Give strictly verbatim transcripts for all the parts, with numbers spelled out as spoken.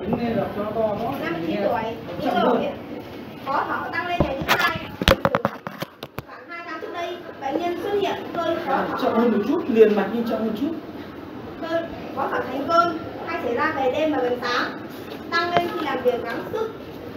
nghe đọc cho nó to đó. năm mươi chín tuổi, những rồi khó thở tăng lên ngày thứ hai. Khoảng hai tháng trước đây, bệnh nhân xuất hiện cơn khó thở. Chậm hơn một chút, liền mạch nhưng chậm hơn một chút. Cơn khó thở thành cơn hay xảy ra về đêm và gần sáng, tăng lên khi làm việc gắng sức,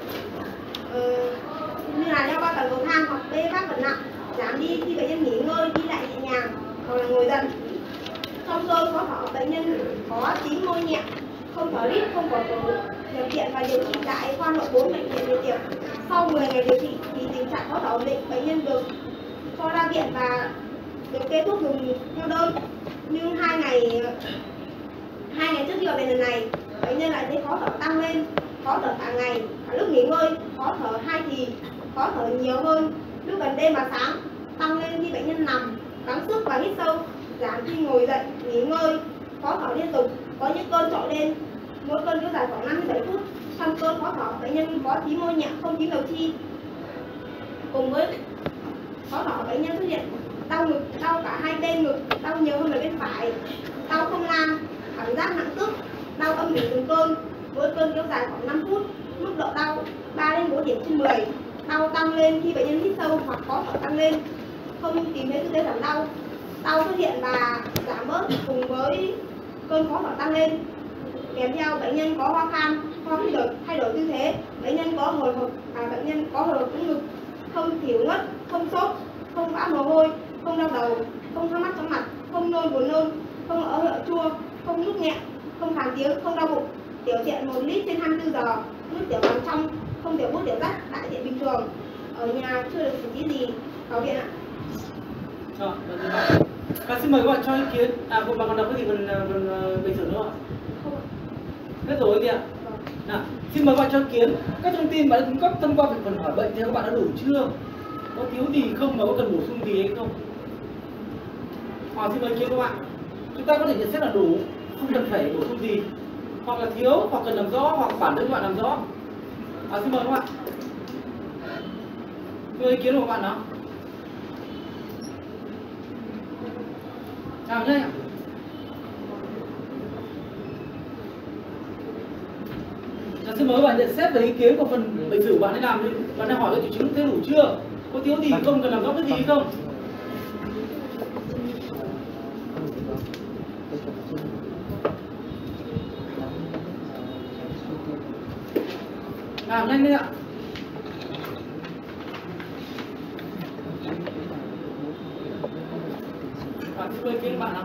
ừ, như là leo qua tầng cầu thang hoặc bê vác vật nặng, giảm đi khi bệnh nhân nghỉ ngơi, đi lại nhẹ nhàng hoặc là ngồi dần. Trong cơn khó thở, bệnh nhân có tím môi nhẹ, không thở rít, không có thở, nhập viện và điều trị tại khoa nội bốn bệnh viện Việt Tiệp. Sau mười ngày điều trị thì tình trạng khó thở ổn định, bệnh nhân được cho ra viện và được kê thuốc dùng theo đơn. Nhưng hai ngày hai ngày trước khi vào viện lần này, bệnh nhân lại thấy khó thở tăng lên, khó thở cả ngày, cả lúc nghỉ ngơi, khó thở hai thì, khó thở nhiều hơn lúc gần đêm và sáng, tăng lên khi bệnh nhân nằm, gắng sức và hít sâu, giảm khi ngồi dậy, nghỉ ngơi, khó thở liên tục, có những cơn trội lên, mỗi cơn kéo dài khoảng năm đến bảy phút. Trong cơn khó thở, bệnh nhân có tím môi nhẹ, không tím đầu chi. Cùng với khó thở, bệnh nhân xuất hiện đau ngực, đau cả hai bên ngực, đau nhiều hơn ở bên phải, đau không lan, cảm giác nặng tức, đau âm ỉ từng cơn, mỗi cơn kéo dài khoảng năm phút, mức độ đau ba đến bốn điểm trên mười, đau tăng lên khi bệnh nhân hít sâu hoặc khó thở tăng lên, không tìm thấy tư thế giảm đau, đau xuất hiện và giảm bớt cùng với cơn khó thở tăng lên. Kèm theo bệnh nhân có ho khan, ho khi đổi, thay đổi tư thế, bệnh nhân có hồi hộp, à, bệnh nhân có hồi hộp trong ngực, không thiểu ngất, không sốt, không vã mồ hôi, không đau đầu, không hoa mắt chóng mặt, không nôn buồn nôn, không ở hiệu chua, không nuốt nhẹ, không khàn tiếng, không đau bụng, tiểu tiện một lít trên hai mươi tư giờ, nước tiểu vào trong, không tiểu bút tiểu rắt, đại tiện bình thường, ở nhà chưa được xử trí gì, vào viện ạ. Rồi, và xin mời các bạn cho ý kiến. À, bạn còn đọc cái gì phần phần bệnh sử nữa không ạ? Không ạ. Hết rồi kìa. Nào, xin mời các bạn cho ý kiến. Các thông tin bạn đã cung cấp thông qua phần hỏi bệnh thì các bạn đã đủ chưa? Có thiếu gì không và có cần bổ sung gì hay không? Hỏi xin mời ý kiến các bạn. Chúng ta có thể nhận xét là đủ, không cần phải bổ sung gì, hoặc là thiếu, hoặc cần làm rõ, hoặc bản thân các bạn làm rõ. À, xin mời các bạn. Xin mời ý kiến của các bạn nào. Chào nhé. Dạ, xin mời các bạn nhận xét về ý kiến của phần bệnh sử bạn ấy làm đi. Bạn đã hỏi cái triệu chứng thấy đủ chưa? Có thiếu gì không, cần làm rõ cái gì không? Làm nhanh lên ạ. Bạn xin mời ý kiến bạn nào.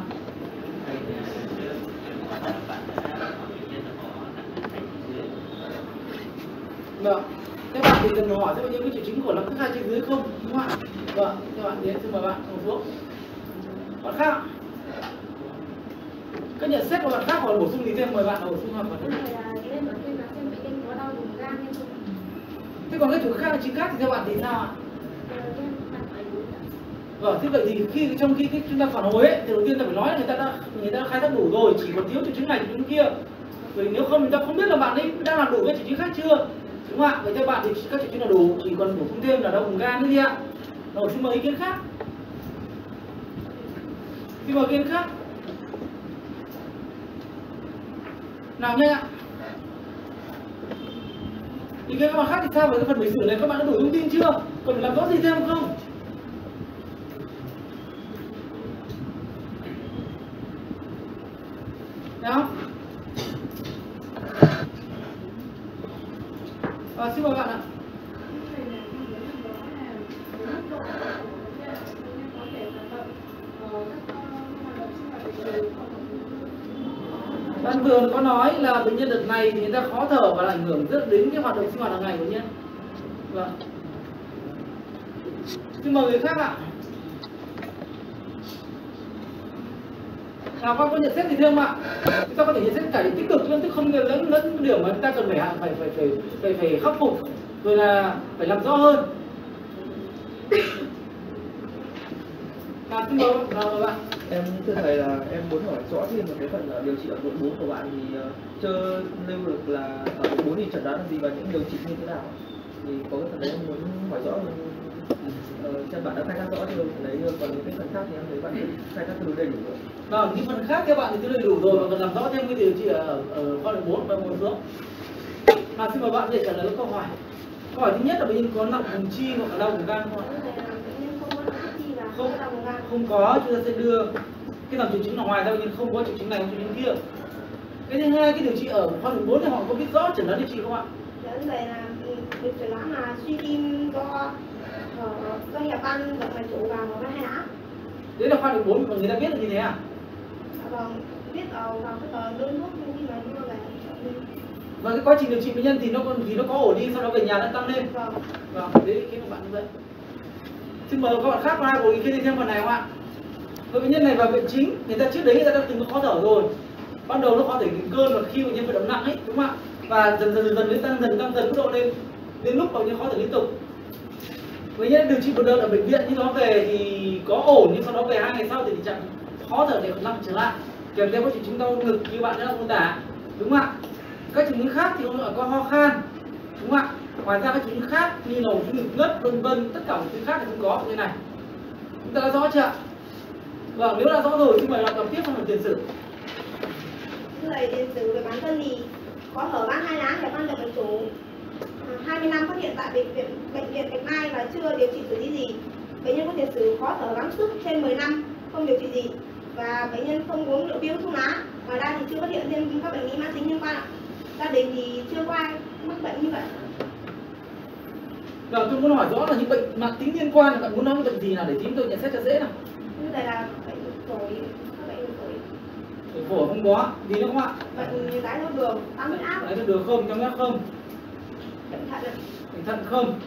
Vâng, các bạn thì cần hỏi xem bao nhiêu cái triệu chứng của nặng thứ hai trên dưới không, đúng không ạ? Vâng, các bạn đến xin mời bạn ngồi xuống. Bạn khác ạ? Các nhận xét của bạn khác hoặc bổ sung gì thêm, mời bạn bổ sung hoặc là thế còn cái chủ khác chính khác thì theo bạn thì sao ạ? Vâng, thế vậy thì khi trong khi cái chúng ta phản hồi ấy thì đầu tiên ta phải nói là người ta đã người ta đã khai thác đủ rồi, chỉ còn thiếu triệu chứng này triệu chứng kia. Vì nếu không người ta không biết là bạn ấy đang làm đủ cái triệu chứng khác chưa, đúng không ạ? Vậy theo bạn thì các triệu chứng là đủ, chỉ còn bổ sung thêm là đau vùng gan nữa gì ạ? Rồi xin mời ý kiến khác. Xin mời ý kiến khác. Nào nhanh ạ. Ý kiến các bạn khác thì sao với cái phần bệnh sử này, các bạn đã đủ thông tin chưa? Còn phải làm rõ gì thêm không? Nào. À, xin mời bạn ạ. Bạn vừa có nói là bệnh nhân đợt này thì người ta khó thở và ảnh hưởng rất đến cái hoạt động sinh hoạt hàng ngày của bệnh nhân. Vâng. Xin mời người khác ạ. Nào, các có nhận xét gì thêm không ạ? Chúng ta có thể nhận xét cả điểm tích cực nhưng không lẫn lẫn điểm mà chúng ta cần phải phải phải phải phải, phải khắc phục, rồi là phải làm rõ hơn. Nào, xin mời nào bạn. Em thưa thầy là em muốn hỏi rõ thêm một cái phần điều trị ở đội bốn của bạn thì uh, chưa lưu được là ở đội bốn thì chẩn đoán là gì và những điều trị như thế nào, thì có cái phần đấy em muốn hỏi rõ hơn. Uh, chắc bạn đã khai thác rõ chưa phần đấy, còn những cái phần khác thì em thấy bạn khai thác tương đối đầy đủ rồi. Vâng, những phần khác các bạn thì tương đối đầy đủ rồi, và cần làm rõ thêm cái điều trị ở ở khoa đội bốn và một số. Nào xin mời bạn để trả lời câu hỏi. Câu hỏi thứ nhất là bệnh nhân có nặng vùng chi hoặc là đau vùng gan không ạ? Không, không có, chúng ta sẽ đưa cái dòng triệu chứng là ngoài ra bệnh nhân không có triệu chứng này không triệu chứng kia. Cái thứ hai, cái điều trị ở khoa đường bốn thì họ có biết rõ chẩn đoán điều trị không ạ? Chẩn đoán là được chẩn đoán là suy tim do do hẹp van động mạch chủ và hở van hai lá. Đấy là khoa đường bốn mà người ta biết là như thế à? Vâng, biết ở vào cái tờ đơn thuốc khi mà đưa về. Và cái quá trình điều trị bệnh nhân thì nó thì nó có ổn đi, sau đó về nhà nó tăng lên. Vâng. Vâng, đấy ý kiến của bạn như vậy. Xin mời các bạn khác có ai có ý kiến gì thêm phần này không ạ? Với bệnh nhân này vào viện chính, người ta trước đấy người ta đã từng có khó thở rồi. Ban đầu nó khó thở những cơn và khi bệnh nhân vận động nặng ấy, đúng không ạ? Và dần dần dần đến tăng dần tăng dần mức độ lên, đến lúc bệnh nhân khó thở liên tục. Bệnh nhân điều trị một đợt ở bệnh viện, nhưng nó về thì có ổn, nhưng sau đó về hai ngày sau thì tình trạng khó thở để còn nặng trở lại, kèm theo các triệu chứng đau ngực như bạn đã mô tả, đúng không ạ? Các triệu chứng khác thì cũng có ho khan, đúng không ạ? Ngoài ra các triệu chứng khác như là chứng ngực ngất, vân vân, tất cả các triệu chứng khác thì không có như này. Chúng ta đã rõ chưa ạ? Vâng, nếu đã rõ rồi thì mời đọc tiếp trong phần tiền sử. Người tiền sử về bản thân thì có hở van hai lá, hẹp van động mạch chủ, hai mươi năm phát hiện tại bệnh viện bệnh viện Bạch Mai và chưa điều trị xử lý gì. Bệnh nhân có tiền sử khó thở gắng sức trên mười năm, không điều trị gì và bệnh nhân không uống rượu bia thuốc lá. Ngoài ra thì chưa phát hiện thêm các bệnh lý mãn tính liên quan ạ. Gia đình thì chưa có ai mắc bệnh như vậy. Vâng, tôi muốn hỏi rõ là những bệnh mãn tính liên quan là bạn muốn nói cái bệnh gì nào để chúng tôi nhận xét cho dễ nào? Như vậy là bệnh phổi, các bệnh phổi. Bệnh phổi không có, gì nữa không ạ? Bệnh đái tháo đường, tăng huyết áp. Đái tháo đường không, tăng huyết áp không? Bệnh thận ạ. Bệnh thận không?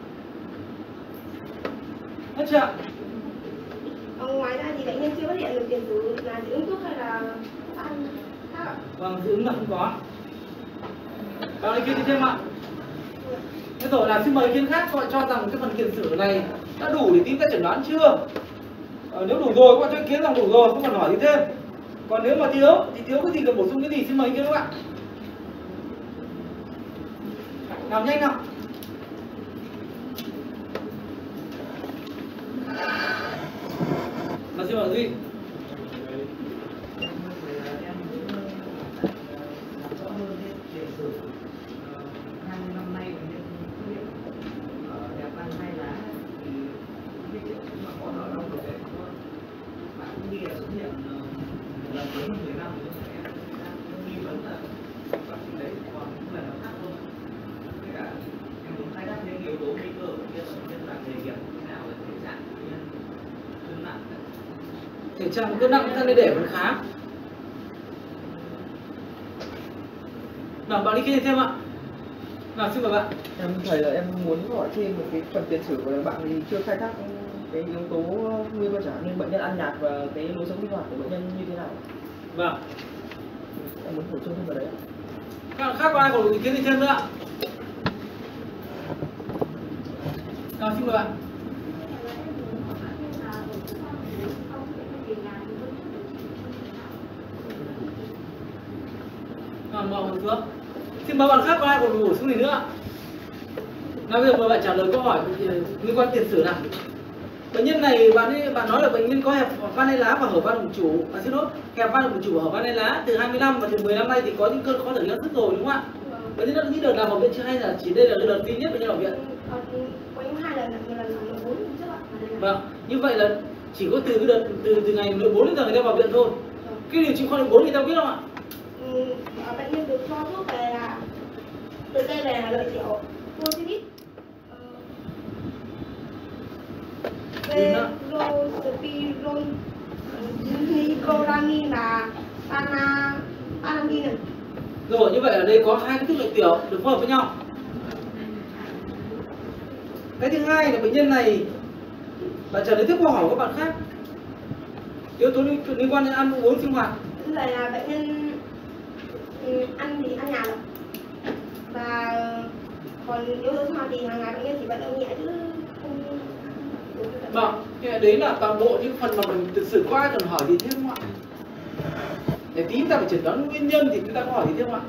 Hết chưa ạ? Ngoài ra thì bệnh nhân chưa phát hiện được tiền sử là dị ứng thuốc hay là ăn khác ạ. Vâng, dị ứng là không có. Bạn ý kiến gì thêm ạ? Thế rồi là xin mời ý kiến khác họ cho rằng cái phần tiền sử này đã đủ để tìm ra chẩn đoán chưa? Ờ, nếu đủ rồi các bạn cho ý kiến rằng đủ rồi, không cần hỏi gì thêm. Còn nếu mà thiếu thì thiếu cái gì cần bổ sung cái gì xin mời ý kiến các bạn. Làm nhanh nào. Mà xin mời Duy. Thể trạng cân nặng thân để vẫn khá. Nào bạn ý kiến thêm ạ. Nào xin mời bạn. Em thầy là em muốn hỏi thêm một cái phần tiền sử của bạn thì chưa khai thác cái yếu tố nguy cơ chẳng hạn như bệnh nhân ăn nhạt và cái lối sống sinh hoạt của bệnh nhân như thế nào. Vâng. Em muốn bổ sung thêm vào đấy. Các bạn khác có ai có ý kiến gì thêm nữa ạ? Nào xin mời bạn. Còn mọi người nữa. Xin mời bạn khác có ai còn bổ sung gì nữa? Nào bây giờ mời bạn trả lời câu hỏi liên quan tiền sử nào. Bệnh nhân này bạn ấy, bạn nói là bệnh nhân có hẹp van hai lá và hở van động chủ, à xin lỗi, hẹp van động chủ và hở van hai lá từ hai mươi năm và từ mười năm nay thì có những cơn khó thở gắng sức rồi đúng không ạ? Bệnh nhân đã nghĩ đợt nào vào viện chưa hay là chỉ đây là đợt duy nhất bệnh nhân vào viện? Có những hai lần, một lần là bốn trước ạ. Vâng, như vậy là chỉ có từ cái đợt từ từ ngày mười bốn đến giờ người ta vào viện thôi. Cái điều trị khoa mười bốn người ta biết không ạ? Ừ, bệnh nhân được cho thuốc về là từ đây về là lợi triệu, Protivit, Velospirol, Nicoramin và Panamin. Rồi như vậy ở đây có hai cái thuốc lợi tiểu được phối hợp với nhau. Cái thứ hai là bệnh nhân này bạn trả lời tiếp câu hỏi của các bạn khác. Yếu tố liên, liên quan đến ăn uống sinh hoạt. Như vậy là bệnh nhân ừ, ăn thì ăn nhạt và còn yếu tố sinh hoạt thì hàng ngày bệnh nhân chỉ vận động nhẹ chứ không. Vâng, đấy là toàn bộ những phần mà mình thực sự có ai cần hỏi gì thêm không ạ? Để tí ta phải chẩn đoán nguyên nhân thì chúng ta có hỏi gì thêm không ạ?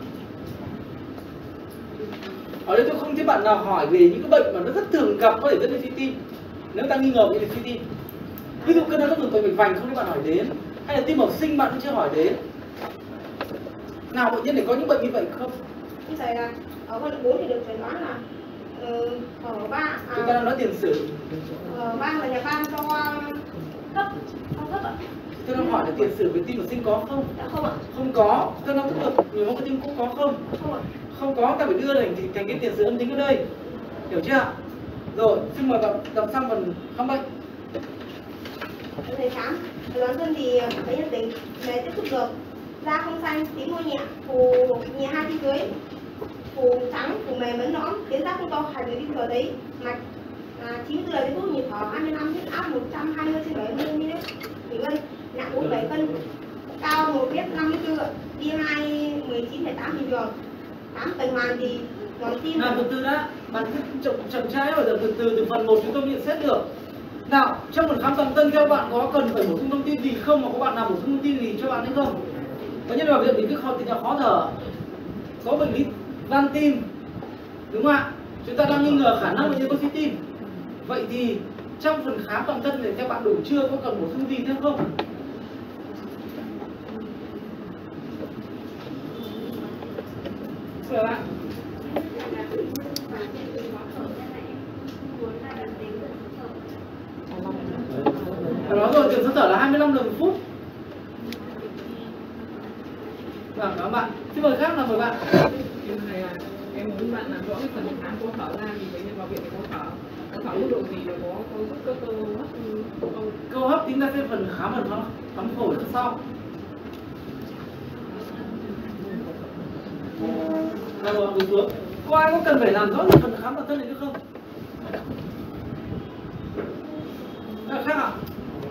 Ở đây tôi không thấy bạn nào hỏi về những cái bệnh mà nó rất thường gặp có thể dẫn đến suy tim. Nếu ta nghi ngờ về suy tim, ví dụ cơn đau thắt ngực tại mạch vành không thấy bạn hỏi đến, hay là tim bẩm sinh bạn cũng chưa hỏi đến. Nào bệnh nhân này có những bệnh như vậy không? như vậy là ở phần bốn thì được chẩn đoán là uh, ở ba à, chúng ta đang nói tiền sử. ở ban là nhà ban cho cấp không cấp ạ. Tôi đang hỏi là tiền sử về tim bẩm sinh có không? Dạ không ạ. Không có. Tôi nói cũng được. Người mắc cơ tim cũng có không? Không ạ. Không có, ta phải đưa thành thành cái tiền sử âm tính ở đây. Hiểu chưa? Rồi, xin mời bạn đọc sang phần khám bệnh. Thầy khám, đoán dân thì bệnh nhân tỉnh này tiếp xúc được da không xanh, tím môi nhẹ, phù nhẹ hai trên dưới, phù trắng, phù mềm mẫn nõn, tuyến giáp không to, hạch người đi thừa đấy, mạch à, chín mươi tư giờ phút, nhịp thở hai mươi lăm, huyết áp một trăm hai mươi trên bảy mươi mi li mét, thủy ngân, nặng bốn mươi bảy cân, cao một mét năm mươi tư, bê em i mười chín phẩy tám bình thường, khám tuần hoàn thì ngón tim. Nào, từ từ đã, bạn cứ chậm chậm rãi rồi từ từ từ phần một chúng tôi nhận xét được. Nào, trong phần khám toàn thân các bạn có cần phải bổ sung thông tin gì không, mà có bạn nào bổ sung thông tin gì cho bạn hay không? Bệnh nhân vào viện vì cái khó tình trạng khó thở, có bệnh lý van tim, đúng không ạ? Chúng ta đang nghi ngờ khả năng bệnh nhân có suy tim. Vậy thì trong phần khám toàn thân thì theo bạn đủ chưa, có cần bổ sung gì thêm không? Mời bạn. Đó rồi, tần số thở là hai mươi lăm lần một phút. Vâng, cảm ơn bạn. Xin mời khác là mời bạn. Thầy à, em muốn bạn làm rõ cái phần khám có thở ra thì bệnh nhân vào viện thì có thở. Có thở mức độ gì là có có giúp cơ cơ hấp không? Câu hấp tính ra cái phần khám phần khám, khám phổi là sau. Rồi rồi, đúng xuống. Có ai có cần phải làm rõ cái phần khám toàn thân này nữa không? À, khác ạ?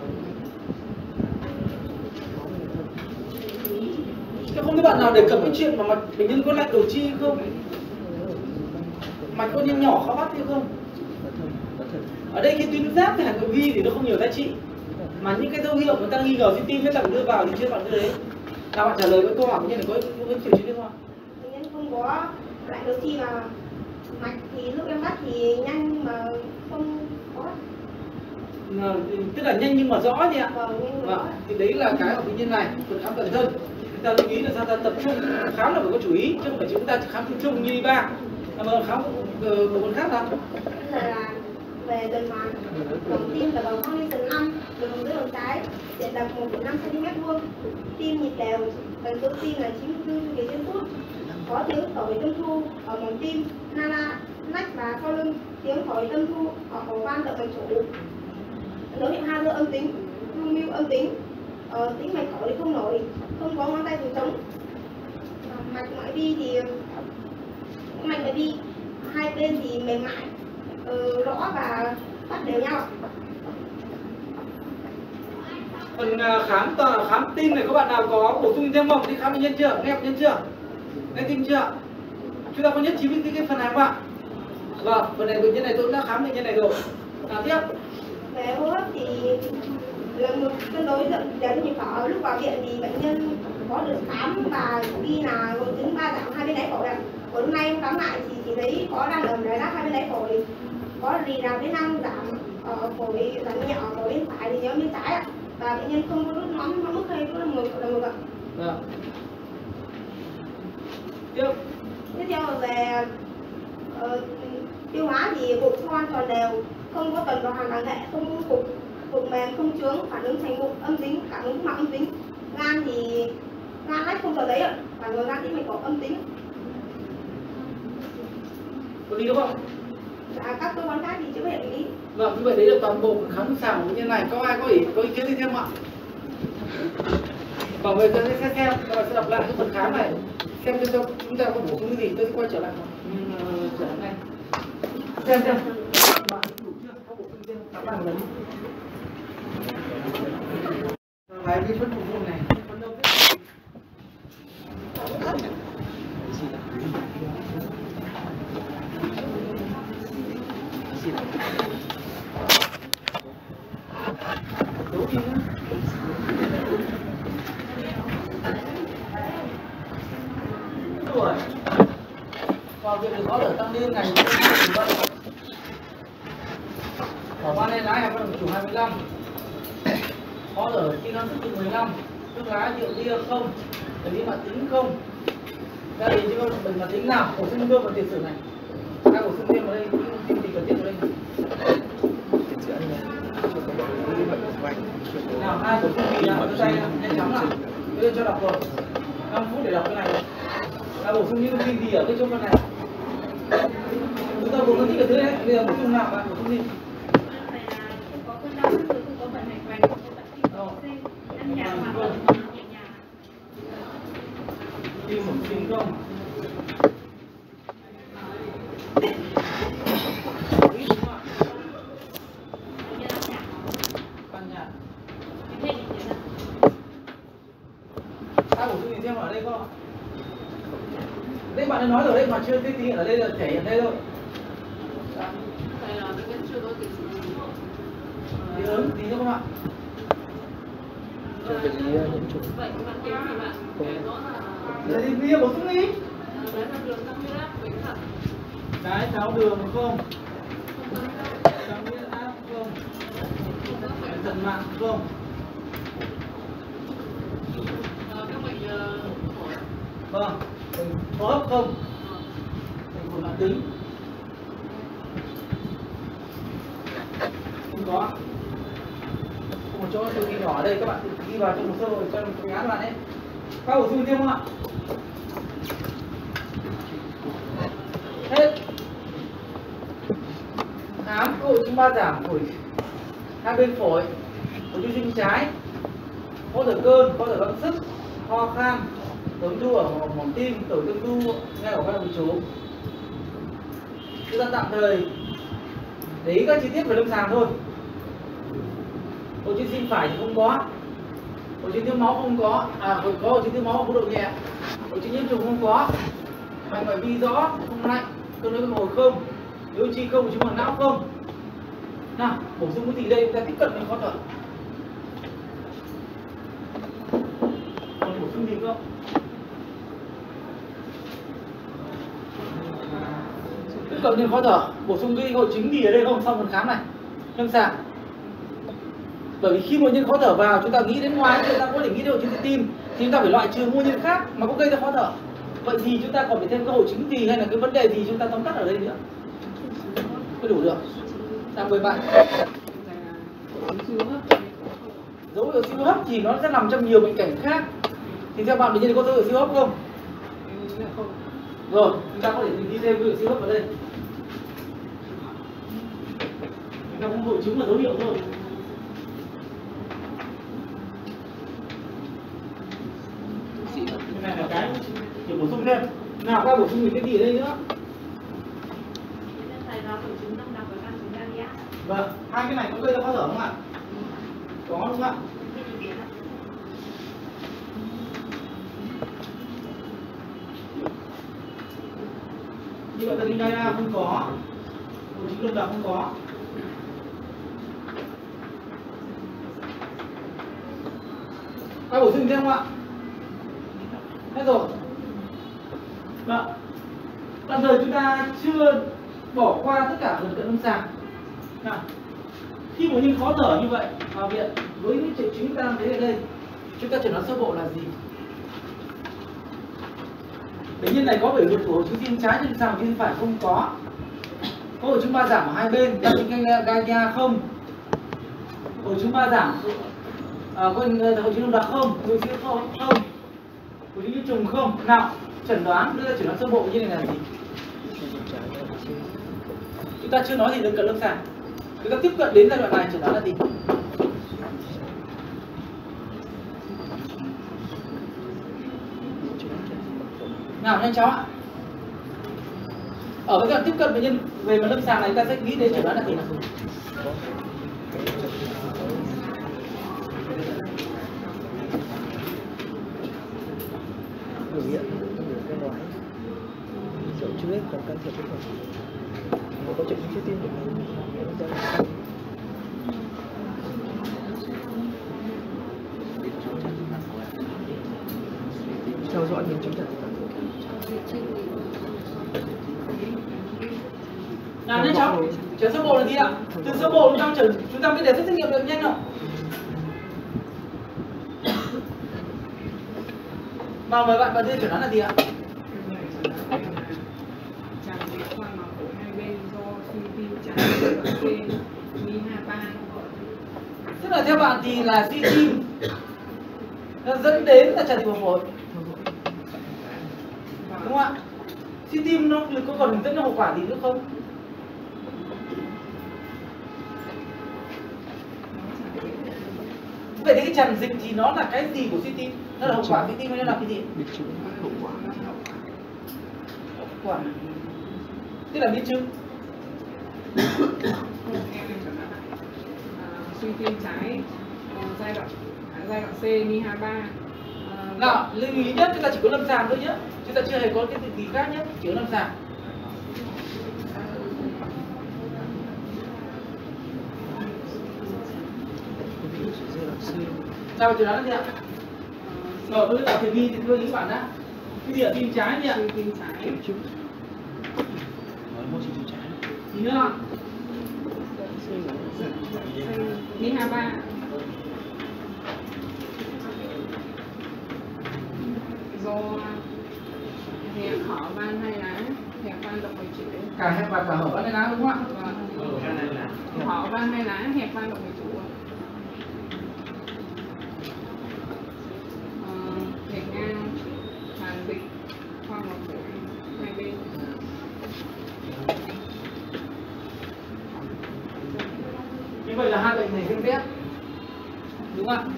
Chứ không biết bạn nào đề cập cái chuyện mà mặt bệnh nhân có lạnh đầu chi không? Mạch có nhanh nhỏ khó bắt hay không? Ở đây cái tuyến giáp hay cái vi thì nó không nhiều giá trị, mà những cái dấu hiệu người ta nghi ngờ suy tim với bạn đưa vào thì chưa bạn đưa đấy. Nào bạn trả lời với câu hỏi của nhân này có có triệu chứng không? Bệnh nhân không có lạnh đầu chi và mạch thì lúc em bắt thì nhanh mà không có. À, tức là nhanh nhưng mà rõ nhỉ ạ? Vâng, nhanh mà rõ. Vâng, thì đấy là cái ở bệnh nhân này, phần khám toàn thân. Chúng ta lưu ý là sao ta tập trung khám là phải có chú ý, chứ không phải chúng ta chỉ khám chung chung như đi ba. Mà khám một con khác nào? Bây giờ là về tuần hoàn, vòng tim là vòng Huntington năm, đường dưới đường trái, diện đập một phẩy năm xăng ti mét vuông, tim nhịp đều, tần số tim là chín mươi tư chu kỳ trên phút, có tiếng thổi tâm thu ở mỏng tim, nala, nách và sau lưng, tiếng thổi tâm thu ở cổ van động mạch chủ, dấu hiệu hai dơ âm tính, lưu mưu âm tính, ờ, tính mạch phổi không nổi, không có ngón tay vùng trống, mạch ngoại vi thì mạch ngoại vi hai bên thì mềm mại, ờ, rõ và bắt đều nhau. Phần khám khám tim này các bạn nào có bổ sung thêm không? Đi khám bệnh nhân chưa? Nghe bệnh nhân chưa? Nghe tim chưa? Chúng ta có nhất trí với cái, cái phần này không ạ? Vâng, phần này bệnh nhân này tôi cũng đã khám bệnh nhân này rồi. Nào tiếp. Về hô hấp thì lần một tương đối đến nhịp thở, lúc vào viện thì bệnh nhân có được khám và ghi là hội chứng ba dạng hai bên đáy phổi ạ. Còn hôm nay em khám lại thì chỉ thấy có đang ẩm đáy hai bên đáy phổi, có rì rào với năng giảm ở phổi, giảm nhẹ ở phổi bên phải thì nhớ bên trái ạ. Và bệnh nhân không có đốt nóng nó mức hay có một là một ạ. Vâng. Tiếp. Tiếp theo là về uh, tiêu hóa thì bụng xoan tròn đều, không có tuần hoàn bằng hệ, không có cục, bụng mềm không trướng, phản ứng thành bụng âm tính, phản ứng mạng âm tính. Gan thì gan lách không tròn đấy ạ, phản ứng gan tĩnh mạch cổ âm tính. Có lý đúng không? Dạ, các cơ quan khác thì chưa hiện lý. Vâng, như vậy đấy là toàn bộ khám sàng của bệnh nhân này. Có ai có ý có ý kiến gì thêm không ạ? Vâng, bây giờ tôi sẽ xem, các bạn sẽ đọc lại cái phần khám này, xem cho chúng ta có bổ sung cái gì. Tôi sẽ quay trở lại trở lại này. Xem xem. Bạn đủ chưa? Có bổ sung thêm các bạn lần. Lại cái phân phục vụ này. Phần đầu tiên. Đấu đi nhá. Tuổi vào viện được có đỡ tăng niên ngày ở ban này lái hay ban chủ hai mươi lăm, có đỡ khi năng sức từ mười lăm, thuốc lá rượu bia không, bệnh lý mạng tính không, Gia đình chứ mình là tính nào bổ sung luôn vào tiền sử này. Ta bổ sung thêm vào đây những gì cần thiết vào đây. Nào ai bổ sung gì nào cho tay nhanh chóng nào. Bây giờ cho đọc rồi. năm phút để đọc cái này. Ta bổ sung những thông tin gì ở cái chỗ này. Chúng ta bổ sung thích ở dưới đấy. Bây giờ bổ sung nào bạn bổ sung gì? Có cơn đau tức ngực, không có vận hành vành, không có vận tim, ăn nhạt hoặc là nhẹ nhàng. Tim một tim không? Ta bổ sung gì thêm ở đây không? Đây bạn đã nói rồi đấy mà chưa thể hiện ở đây là thể hiện đây thôi. Dị ứng gì nữa không ạ? Cái gì nhiễm trùng. Vậy thì bây giờ bổ sung đi. Đái tháo đường không? Tăng huyết áp không? Thận mạng không? Vâng. Hô hấp không? Bệnh phổi mãn tính. Không có. Một chỗ tôi ghi nhỏ ở đây các bạn tự ghi vào trong hồ sơ rồi cho phương án các bạn ấy. Các bổ sung thêm không ạ? Hết. Khám cơ hội chứng ba giảm phổi hai bên phổi, phổi chu sinh trái, khó thở cơn, khó thở gắng sức, ho khan, tổn thương ở mỏm tim, tổn thương tu ngay ở vai bụng trú. Chúng ta tạm thời để ý các chi tiết về lâm sàng thôi. Hội chứng sinh phải thì không có, hội chứng thiếu máu không có, à có hội chứng thiếu máu ở mức độ nhẹ, hội chứng nhiễm trùng không có, mạch ngoại vi rõ không lạnh, cơn đau hồi không, yếu chi không, chứng bằng não không. Nào bổ sung cái gì đây, chúng ta tiếp cận đến khó thở. Còn bổ sung gì không? Tiếp cận đến khó thở, bổ sung cái hội chứng gì ở đây không? Sau phần khám này lâm sàng. Bởi vì khi một nhân khó thở vào, chúng ta nghĩ đến ngoài, chúng ta có thể nghĩ đến hội chứng tim, thì chúng ta phải loại trừ nguyên nhân khác mà có gây ra khó thở. Vậy thì chúng ta còn phải thêm cái hội chứng gì hay là cái vấn đề gì chúng ta tóm tắt ở đây nữa? Có đủ được. Nào mời bạn. Dấu hiệu siêu hấp thì nó sẽ nằm trong nhiều bệnh cảnh khác. Thì theo bạn bệnh nhân có dấu hiệu siêu hấp không? Rồi, chúng ta có thể ghi thêm dấu hiệu siêu hấp vào đây. Chúng ta không hội chứng là dấu hiệu thôi. Cái này là cái để bổ sung thêm. Nào các bổ sung cái gì ở đây nữa? Vâng, hai cái này có gây ra khó thở không ạ? Có đúng không ạ? Như vậy tần A không có, hội chứng lâm sàng không có. Các bổ sung thêm không ạ? Hết rồi. Vâng. Tạm thời chúng ta chưa bỏ qua tất cả phần cận lâm sàng. Nào, khi một nhân khó thở như vậy vào viện với những triệu chứng chúng ta đang thấy ở đây, chúng ta chẩn đoán sơ bộ là gì? Bệnh nhân này có biểu hiện của hội chứng tim trái, trên sàng tim phải không có. Có hội chứng ba giảm ở hai bên, đau trên gai nha không? Hội chứng ba giảm, à, có hội chứng đông đặc không? Hội chứng không? Không. Hội chứng nhiễm trùng không? Nào, chẩn đoán, đưa ra chẩn đoán sơ bộ như này là gì? Chúng ta chưa nói gì đến cận lâm sàng. Chúng ta tiếp cận đến giai đoạn này chẩn đoán là gì? Nào nhanh chóng ạ. Ở cái đoạn tiếp cận bệnh nhân về mặt lâm sàng này, ta sẽ nghĩ đến chẩn đoán là gì nào? Biểu hiện bên ngoài triệu chưa hết cần can thiệp phẫu thuật. Nếu có triệu chứng suy tim thì theo dõi biến chứng chặt. Nào nhanh chóng, chẩn sơ bộ là gì ạ? Từ sơ bộ chúng ta chẩn chúng ta biết đề xuất xét nghiệm bệnh nhân nào. Vào mời bạn vào đưa chẩn đoán là gì ạ? suy tim trái giai đoạn C, mi hai ba. Tức là theo bạn thì là suy tim nó dẫn đến là tràn dịch màng phổi, đúng không ạ? Suy tim nó có còn dẫn đến hậu quả gì nữa không? Vậy thì cái tràn dịch thì nó là cái gì của suy tim? Nó là hậu quả suy tim hay nó là cái gì? biến chứng hậu quả. Hậu quả. Tức là biến chứng. Suy tim trái giai đoạn giai đoạn C, mi hai ba. Nào, lưu ý nhất chúng ta chỉ có lâm sàng thôi nhé, chúng ta chưa hề có cái gì khác nhé, chỉ có lâm sàng. Sao chẩn đoán gì ạ? Rồi tôi tạo thầy vi thì tôi ý bạn đã. Cái gì ở tim trái nhỉ ạ? Suy tim trái. Biến chứng. Nói một suy tim trái. Gì nữa ạ? mi hai ba. Do hẹp hở van hai lá, hẹp van động mạch chủ. Cả hẹp và cả hở van hai lá đúng không ạ? Vâng. Hở van hai lá, hẹp van động mạch chủ. Hẹp ngang, tràn dịch, khoang màng phổi hai bên. Như vậy là hai bệnh này viêm tét, đúng không ạ?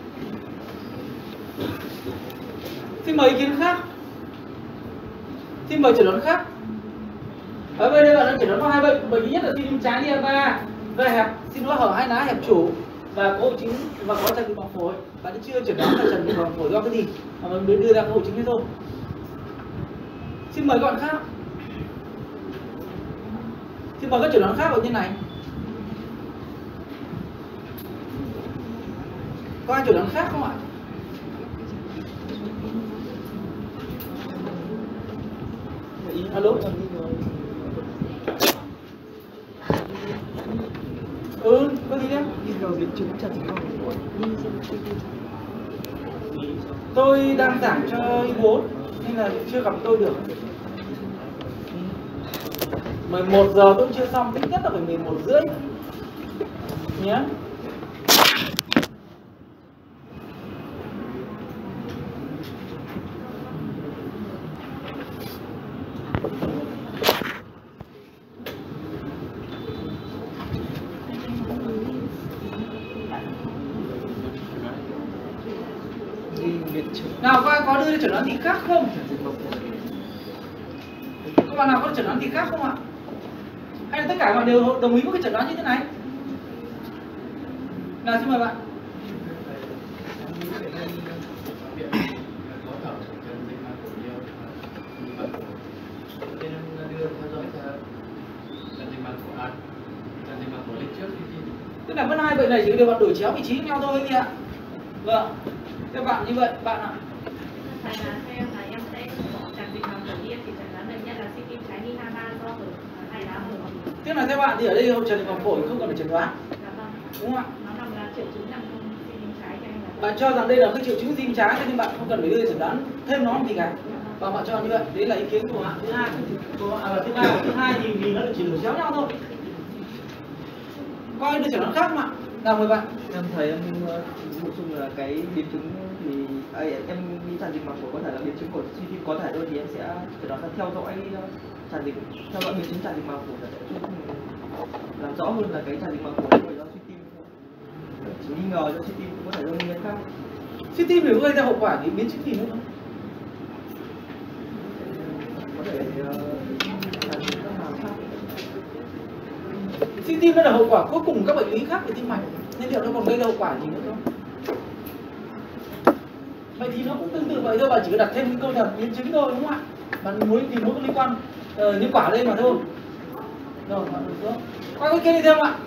Xin mời ý kiến khác. Xin mời chẩn đoán khác. Ở bên đây bạn đã chẩn đoán có hai bệnh, bệnh thứ nhất là suy tim trái đi ba và hẹp, xin lỗi hở hai lá hẹp chủ và có hội chứng và có tràn dịch màng phổi. Bạn chưa chẩn đoán là tràn dịch màng phổi do cái gì mà mình mới đưa ra cái hội chứng đấy thôi. Xin mời các bạn khác. Xin mời các chẩn đoán khác bệnh nhân này. Có ai chẩn đoán khác không ạ? Alo. Ừ, có gì đấy? Nghi ngờ biến chứng tràn dịch màng phổi. Tôi đang giảng cho y bốn nên là chưa gặp tôi được. mười một giờ tôi cũng chưa xong, ít nhất là phải mười một rưỡi nhé. Nào, có ai có đưa chẩn đoán gì khác không? Các bạn nào có chẩn đoán gì khác không ạ? Hay là tất cả các bạn đều đồng ý với cái chẩn đoán như thế này? Nào, xin mời bạn. Tức là vẫn hai bệnh này chỉ đều bạn đổi chéo vị trí với nhau thôi gì ạ? Vâng. Các bạn như vậy, bạn ạ. Thầy là theo là em sẽ bỏ tràn dịch màng phổi đi thì chẩn đoán bệnh nhân là suy tim trái mi hai ba do hở hai lá hở. Tức là theo bạn thì ở đây hậu tràn dịch màng phổi không cần phải chẩn đoán, Dạ vâng. đúng không ạ? Nó nằm là triệu chứng nằm trong suy tim trái cho anh là. Bạn cho rằng đây là cái triệu chứng tim trái nên bạn không cần phải đưa chẩn đoán thêm nó làm gì cả. Và bạn cho như vậy, đấy là ý kiến của bạn. Thứ hai, của à, thứ ba, thứ hai thì vì nó chỉ đổi chéo nhau thôi. Coi đưa chẩn đoán khác mà. Nào mời bạn. Em thấy em bổ sung là cái biến chứng thì à, em nghĩ tràn dịch màng phổi có thể là biến chứng của suy tim có thể thôi, thì em sẽ phải đó là theo dõi tràn dịch, theo dõi biến chứng tràn dịch màng phổi để giúp làm rõ hơn là cái tràn dịch màng phổi là do suy tim, chỉ nghi ngờ do suy tim cũng có thể do nguyên nhân khác. Suy tim thì gây ra hậu quả thì biến chứng gì nữa không? Có thể uh, tràn dịch các màng khác. Suy tim nó là hậu quả cuối cùng các bệnh lý khác về tim mạch, nên liệu nó còn gây ra hậu quả gì nữa không? Vậy thì nó cũng tương tự vậy thôi, bạn chỉ có đặt thêm cái câu là biến chứng thôi, đúng không ạ? Bạn muốn tìm mối liên quan uh, nhân quả đây mà thôi. Rồi, bạn được chưa? Có ý kiến gì thêm không ạ?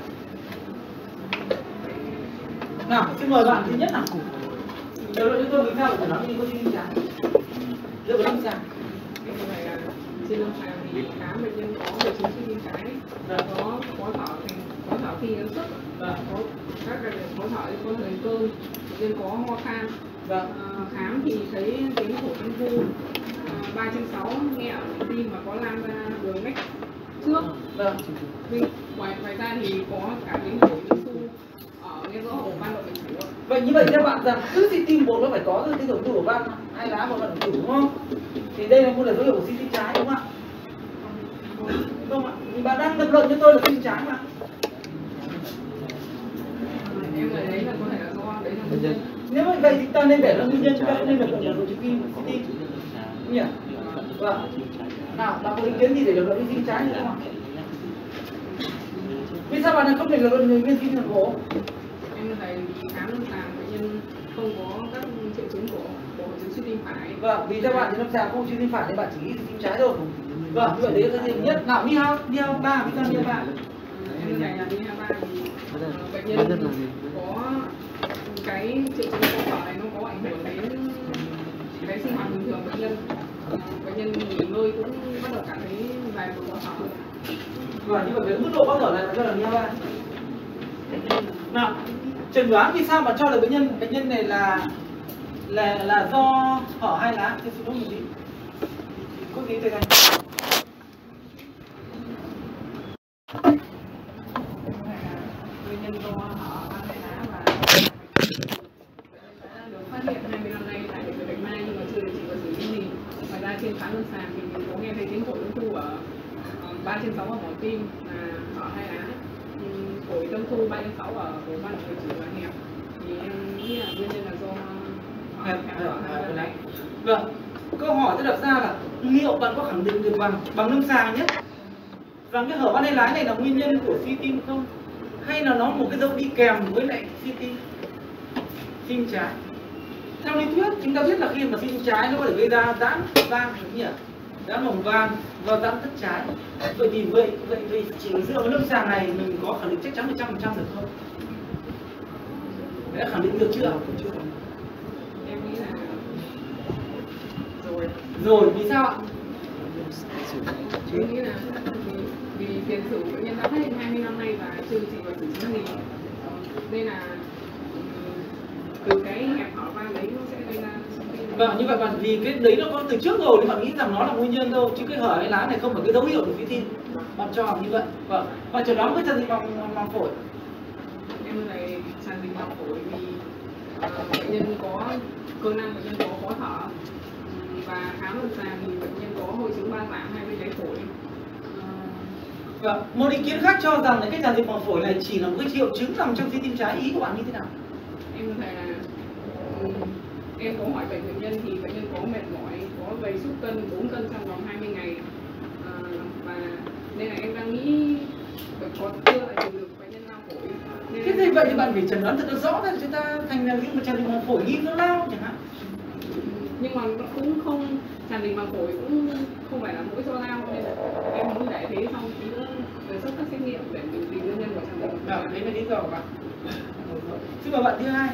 Nào, xin mời bạn thứ nhất nào. Đều đội cho tôi vì sao phải nói như có suy tim trái. Liệu có lâm sàng. Cái này là trên lâm sàng thì khám bệnh nhân có hội chứng suy tim trái, có khó thở thành khó thở khi gắng sức, và có các cái khó thở có thời cơn, bệnh nhân có ho khan. Vâng. À, khám thì thấy tiếng phổi trong khu ba trên sáu, nghe ở tim và có lan ra đường mách trước. Vâng. Vì ngoài ngoài ra thì có cả cái phổi đồng xu ở ngay giữa hậu van động mạch chủ. Vậy như vậy theo bạn rằng cứ xê tê một nó phải có cái dấu hiệu van hai lá và van động chủ đúng không? Thì đây là một là dấu hiệu của xê tê trái đúng không ạ? Không ạ. Thì bạn đang lập luận cho tôi là xê tê trái mà. Em lấy đấy là có thể là do đấy là nguyên nhân. Nếu vậy vậy thì ta nên để là nguyên nhân, chúng ta không nên lập luận là độ trừ kim xê tê. Nhỉ? Vâng. Nào, bạn có ý kiến gì để lập luận cái xê tê trái nữa không ạ? Vì sao bạn lại không thể lập luận nguyên xê tê thành phố? Em thấy khám lâm sàng bệnh nhân không có các triệu chứng của của hội chứng suy tim phải. Vâng, vì theo bạn thì lâm sàng không suy tim phải thì bạn chỉ nghĩ xê tê trái thôi. Vâng, như vậy đấy là cái gì nhất. Nào, đi hao, đi hao ba, đi hao đi hao ba. Em thấy là đi hai ba thì bệnh nhân có cái triệu chứng khó thở này nó có ảnh hưởng đến cái sinh hoạt bình thường bệnh nhân. Bệnh nhân nghỉ ngơi cũng bắt đầu cảm thấy vài một khó thở. Và như vậy cái mức độ khó thở này là đi hao ba. Nào, chẩn đoán vì sao mà cho là bệnh nhân bệnh nhân này là là là do hở hai lá? Tôi xin lỗi một tí. Có gì thầy thành? Nguyên nhân do hở van hai lá và được phát hiện hai mươi năm nay tại bệnh viện Bạch Mai nhưng mà chưa điều trị và xử lý gì. Ngoài ra trên khám lâm sàng thì mình có nghe thấy tiếng phổi đông thu ở ba trên sáu ở mỏ tim là hở hai lá, phổi đông thu ba trên sáu ở phổi van động mạch chủ là hẹp. Thì em nghĩ là nguyên nhân là do hẹp hở hai lá. Vâng. Câu hỏi tôi đặt ra là liệu bạn có khẳng định được bằng bằng lâm sàng nhất rằng cái hở van hai lá này là nguyên nhân của suy tim không, hay là nó một cái dấu đi kèm với lại suy tim tim trái? Theo lý thuyết chúng ta biết là khi mà suy tim trái nó có thể gây ra giãn van nhỉ, giãn vòng van và giãn thất trái. Vậy thì vậy vậy vậy chỉ dựa vào lâm sàng này mình có khẳng định chắc chắn một trăm phần trăm được không? Đã khẳng định được chưa? Chưa. Em nghĩ là rồi. Rồi vì sao ạ? Em nghĩ là vì, vì tiền sử bệnh nhân đã phát hiện hai mươi năm nay và chưa điều trị và xử trí gì, nên là từ cái hẹp hở van đấy nó sẽ gây ra. Vâng, như vậy bạn vì cái đấy nó có từ trước rồi thì bạn nghĩ rằng nó là nguyên nhân đâu, chứ cái hở cái lá này không phải cái dấu hiệu của suy tim. Bạn cho như vậy. Vâng. Và chẩn đoán cái tràn dịch màng màng phổi. Em này tràn dịch màng phổi vì uh, bệnh nhân có cơ năng, bệnh nhân có khó thở và khám lâm sàng thì bệnh nhân có hội chứng ba giảm hai bên đáy phổi. Vâng. Một ý kiến khác cho rằng là cái tràn dịch màng phổi này chỉ là một cái triệu chứng nằm trong suy tim trái, ý của bạn như thế nào? Em thấy là um, em có hỏi bệnh bệnh nhân thì bệnh nhân có mệt mỏi, có gầy sút cân bốn cân trong vòng hai mươi ngày uh, và nên là em đang nghĩ bệnh có chưa lại tìm được bệnh nhân lao phổi. Thế thì vậy thì bạn phải chẩn đoán thật là rõ ra chúng ta thành là những một tràn dịch màng phổi nghi nó lao chẳng hạn. Nhưng mà nó cũng không, tràn dịch màng phổi cũng không phải là mỗi do lao nên là em muốn để thế xong tí nữa đề xuất các xét nghiệm để mình tìm nguyên nhân của tràn dịch màng phổi. Đấy là lý do của bạn. Xin mời bạn thứ hai.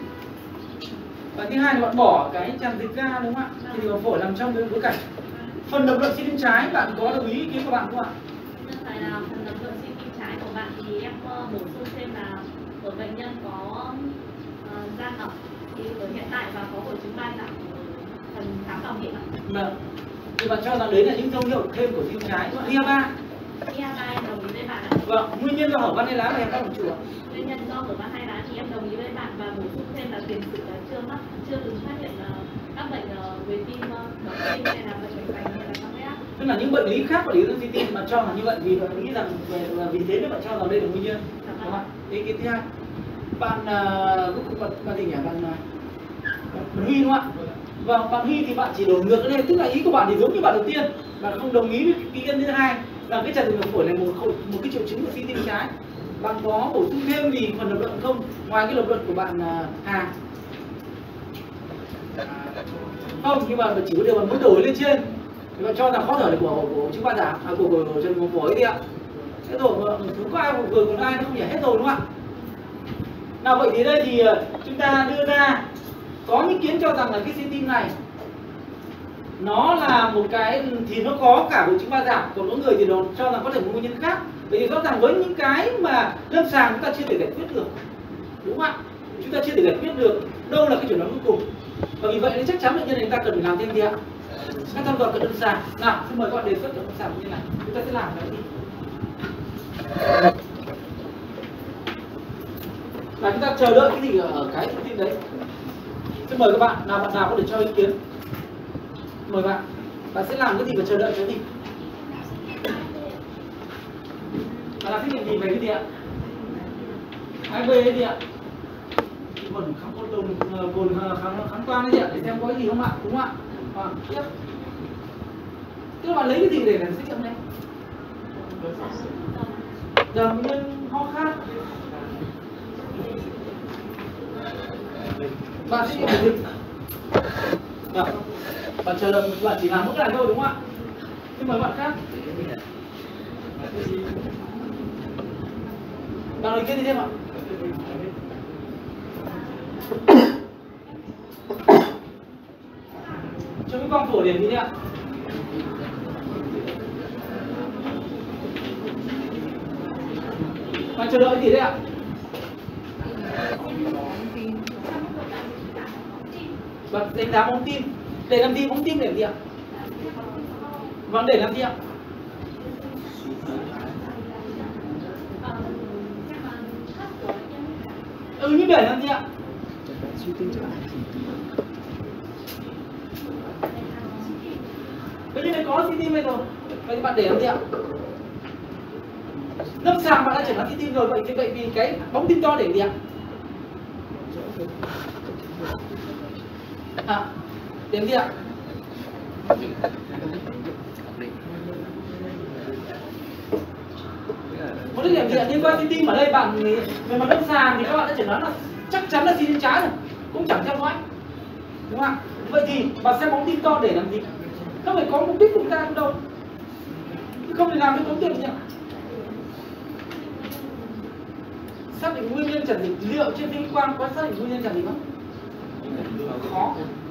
Bạn thứ hai là bạn bỏ cái tràn dịch ra đúng không ạ? Thì màng phổi nằm trong cái bối cảnh. Phần lập luận suy tim trái bạn có đồng ý ý kiến của bạn không ạ? Như vậy là phần lập luận suy tim trái của bạn thì em uh, bổ sung thêm là ở bệnh nhân có uh, da nọc thì ở hiện tại và có hội chứng ba giảm phần khám bảo hiểm ạ. Vâng. Thì bạn cho rằng đấy là những dấu hiệu thêm của tim trái. i a ba. i a ba em đồng ý với bạn ạ. Vâng. Nguyên nhân do hở van hai lá và hẹp van động chủ ạ? Nguyên nhân do hở van hai lá thì em đồng ý với bạn và bổ sung thêm là tiền sử là chưa mắc, chưa từng phát hiện uh, các bệnh uh, về tim, uh, tim hay là bệnh mạch vành hay là tăng huyết áp. Tức là những bệnh lý khác của lý do suy tim bạn cho là như vậy vì bạn nghĩ rằng là vì thế nên bạn cho rằng đây là nguyên nhân. Đúng không ạ? Ý kiến thứ hai. Bạn uh, bạn, bạn gì nhỉ? Bạn, uh, bạn Huy đúng không ạ? Vâng, bạn Huy thì bạn chỉ đổ ngược lên, tức là ý của bạn thì giống như bạn đầu tiên, bạn không đồng ý với ý kiến thứ hai là cái tràn dịch màng phổi này một một cái triệu chứng của suy tim trái. Bạn có bổ sung thêm gì phần lập luận không? Ngoài cái lập luận của bạn uh, Hà? Không, nhưng mà chỉ có điều bạn muốn đổi lên trên. Thì bạn cho rằng khó thở là của của chứng ba giảm, à, của của, của tràn dịch màng phổi đi ạ. Thế rồi, không có ai vừa còn ai nó không nhảy hết rồi đúng không ạ? Nào vậy thì đây thì chúng ta đưa ra có ý kiến cho rằng là cái suy tim này nó là một cái thì nó có cả hội chứng ba giảm, còn có người thì nó cho rằng có thể một nguyên nhân khác. Vậy thì rõ ràng với những cái mà lâm sàng chúng ta chưa thể giải quyết được, đúng không ạ? Chúng ta chưa thể giải quyết được đâu là cái chuẩn đoán cuối cùng. Và vì vậy nên chắc chắn bệnh nhân này chúng ta cần phải làm thêm gì ạ? Các thăm dò cận lâm sàng. Nào, xin mời các bạn đề xuất cận lâm sàng như thế này. Chúng ta sẽ làm cái gì? Và chúng ta chờ đợi cái gì ở cái thông tin đấy. Xin mời các bạn, nào bạn nào có thể cho ý kiến. Mời bạn. Bạn sẽ làm cái gì và chờ đợi cái gì? Bạn làm xét nghiệm gì về cái gì ạ? Ai về cái gì ạ? Còn kháng côn đồng, cồn kháng kháng toan cái gì ạ? Để xem có cái gì không ạ? Đúng không ạ? À, tiếp. Tức là bạn lấy cái gì để làm xét nghiệm này? Giờ bệnh nhân ho khan. Bạn xét nghiệm cái gì? Được. Bạn chờ đợi, bạn chỉ làm mỗi cái này thôi đúng không ạ? Xin mời bạn khác. Bạn nói cái gì thêm ạ? Cho cái quang phổ điểm gì nhỉ ạ? Bạn chờ đợi gì đấy ạ? Bạn đánh giá bóng tim. Để làm gì bóng tim để làm gì ạ? Vâng, để làm gì ạ? Ừ, nhưng để làm gì ạ? Bây giờ này có xê tê này rồi. Vậy thì bạn để làm gì ạ? Lâm sàng bạn đã chẩn đoán xê tê rồi, vậy thì vậy vì cái bóng tim to để làm gì ạ? À, để làm gì ạ? Một cái điểm gì ạ? Liên quan xê tê ở đây bạn về mặt lâm sàng thì các bạn đã chẩn đoán là chắc chắn là xê tê trái rồi, cũng chẳng theo dõi, đúng không ạ? Vậy thì bạn xem bóng tim to để làm gì? Không phải có mục đích của chúng ta không đâu, không thể làm cái tốn tiền được nhỉ? Xác định nguyên nhân chẩn dịch, liệu trên phim quang có xác định nguyên nhân chẩn dịch không? Khó.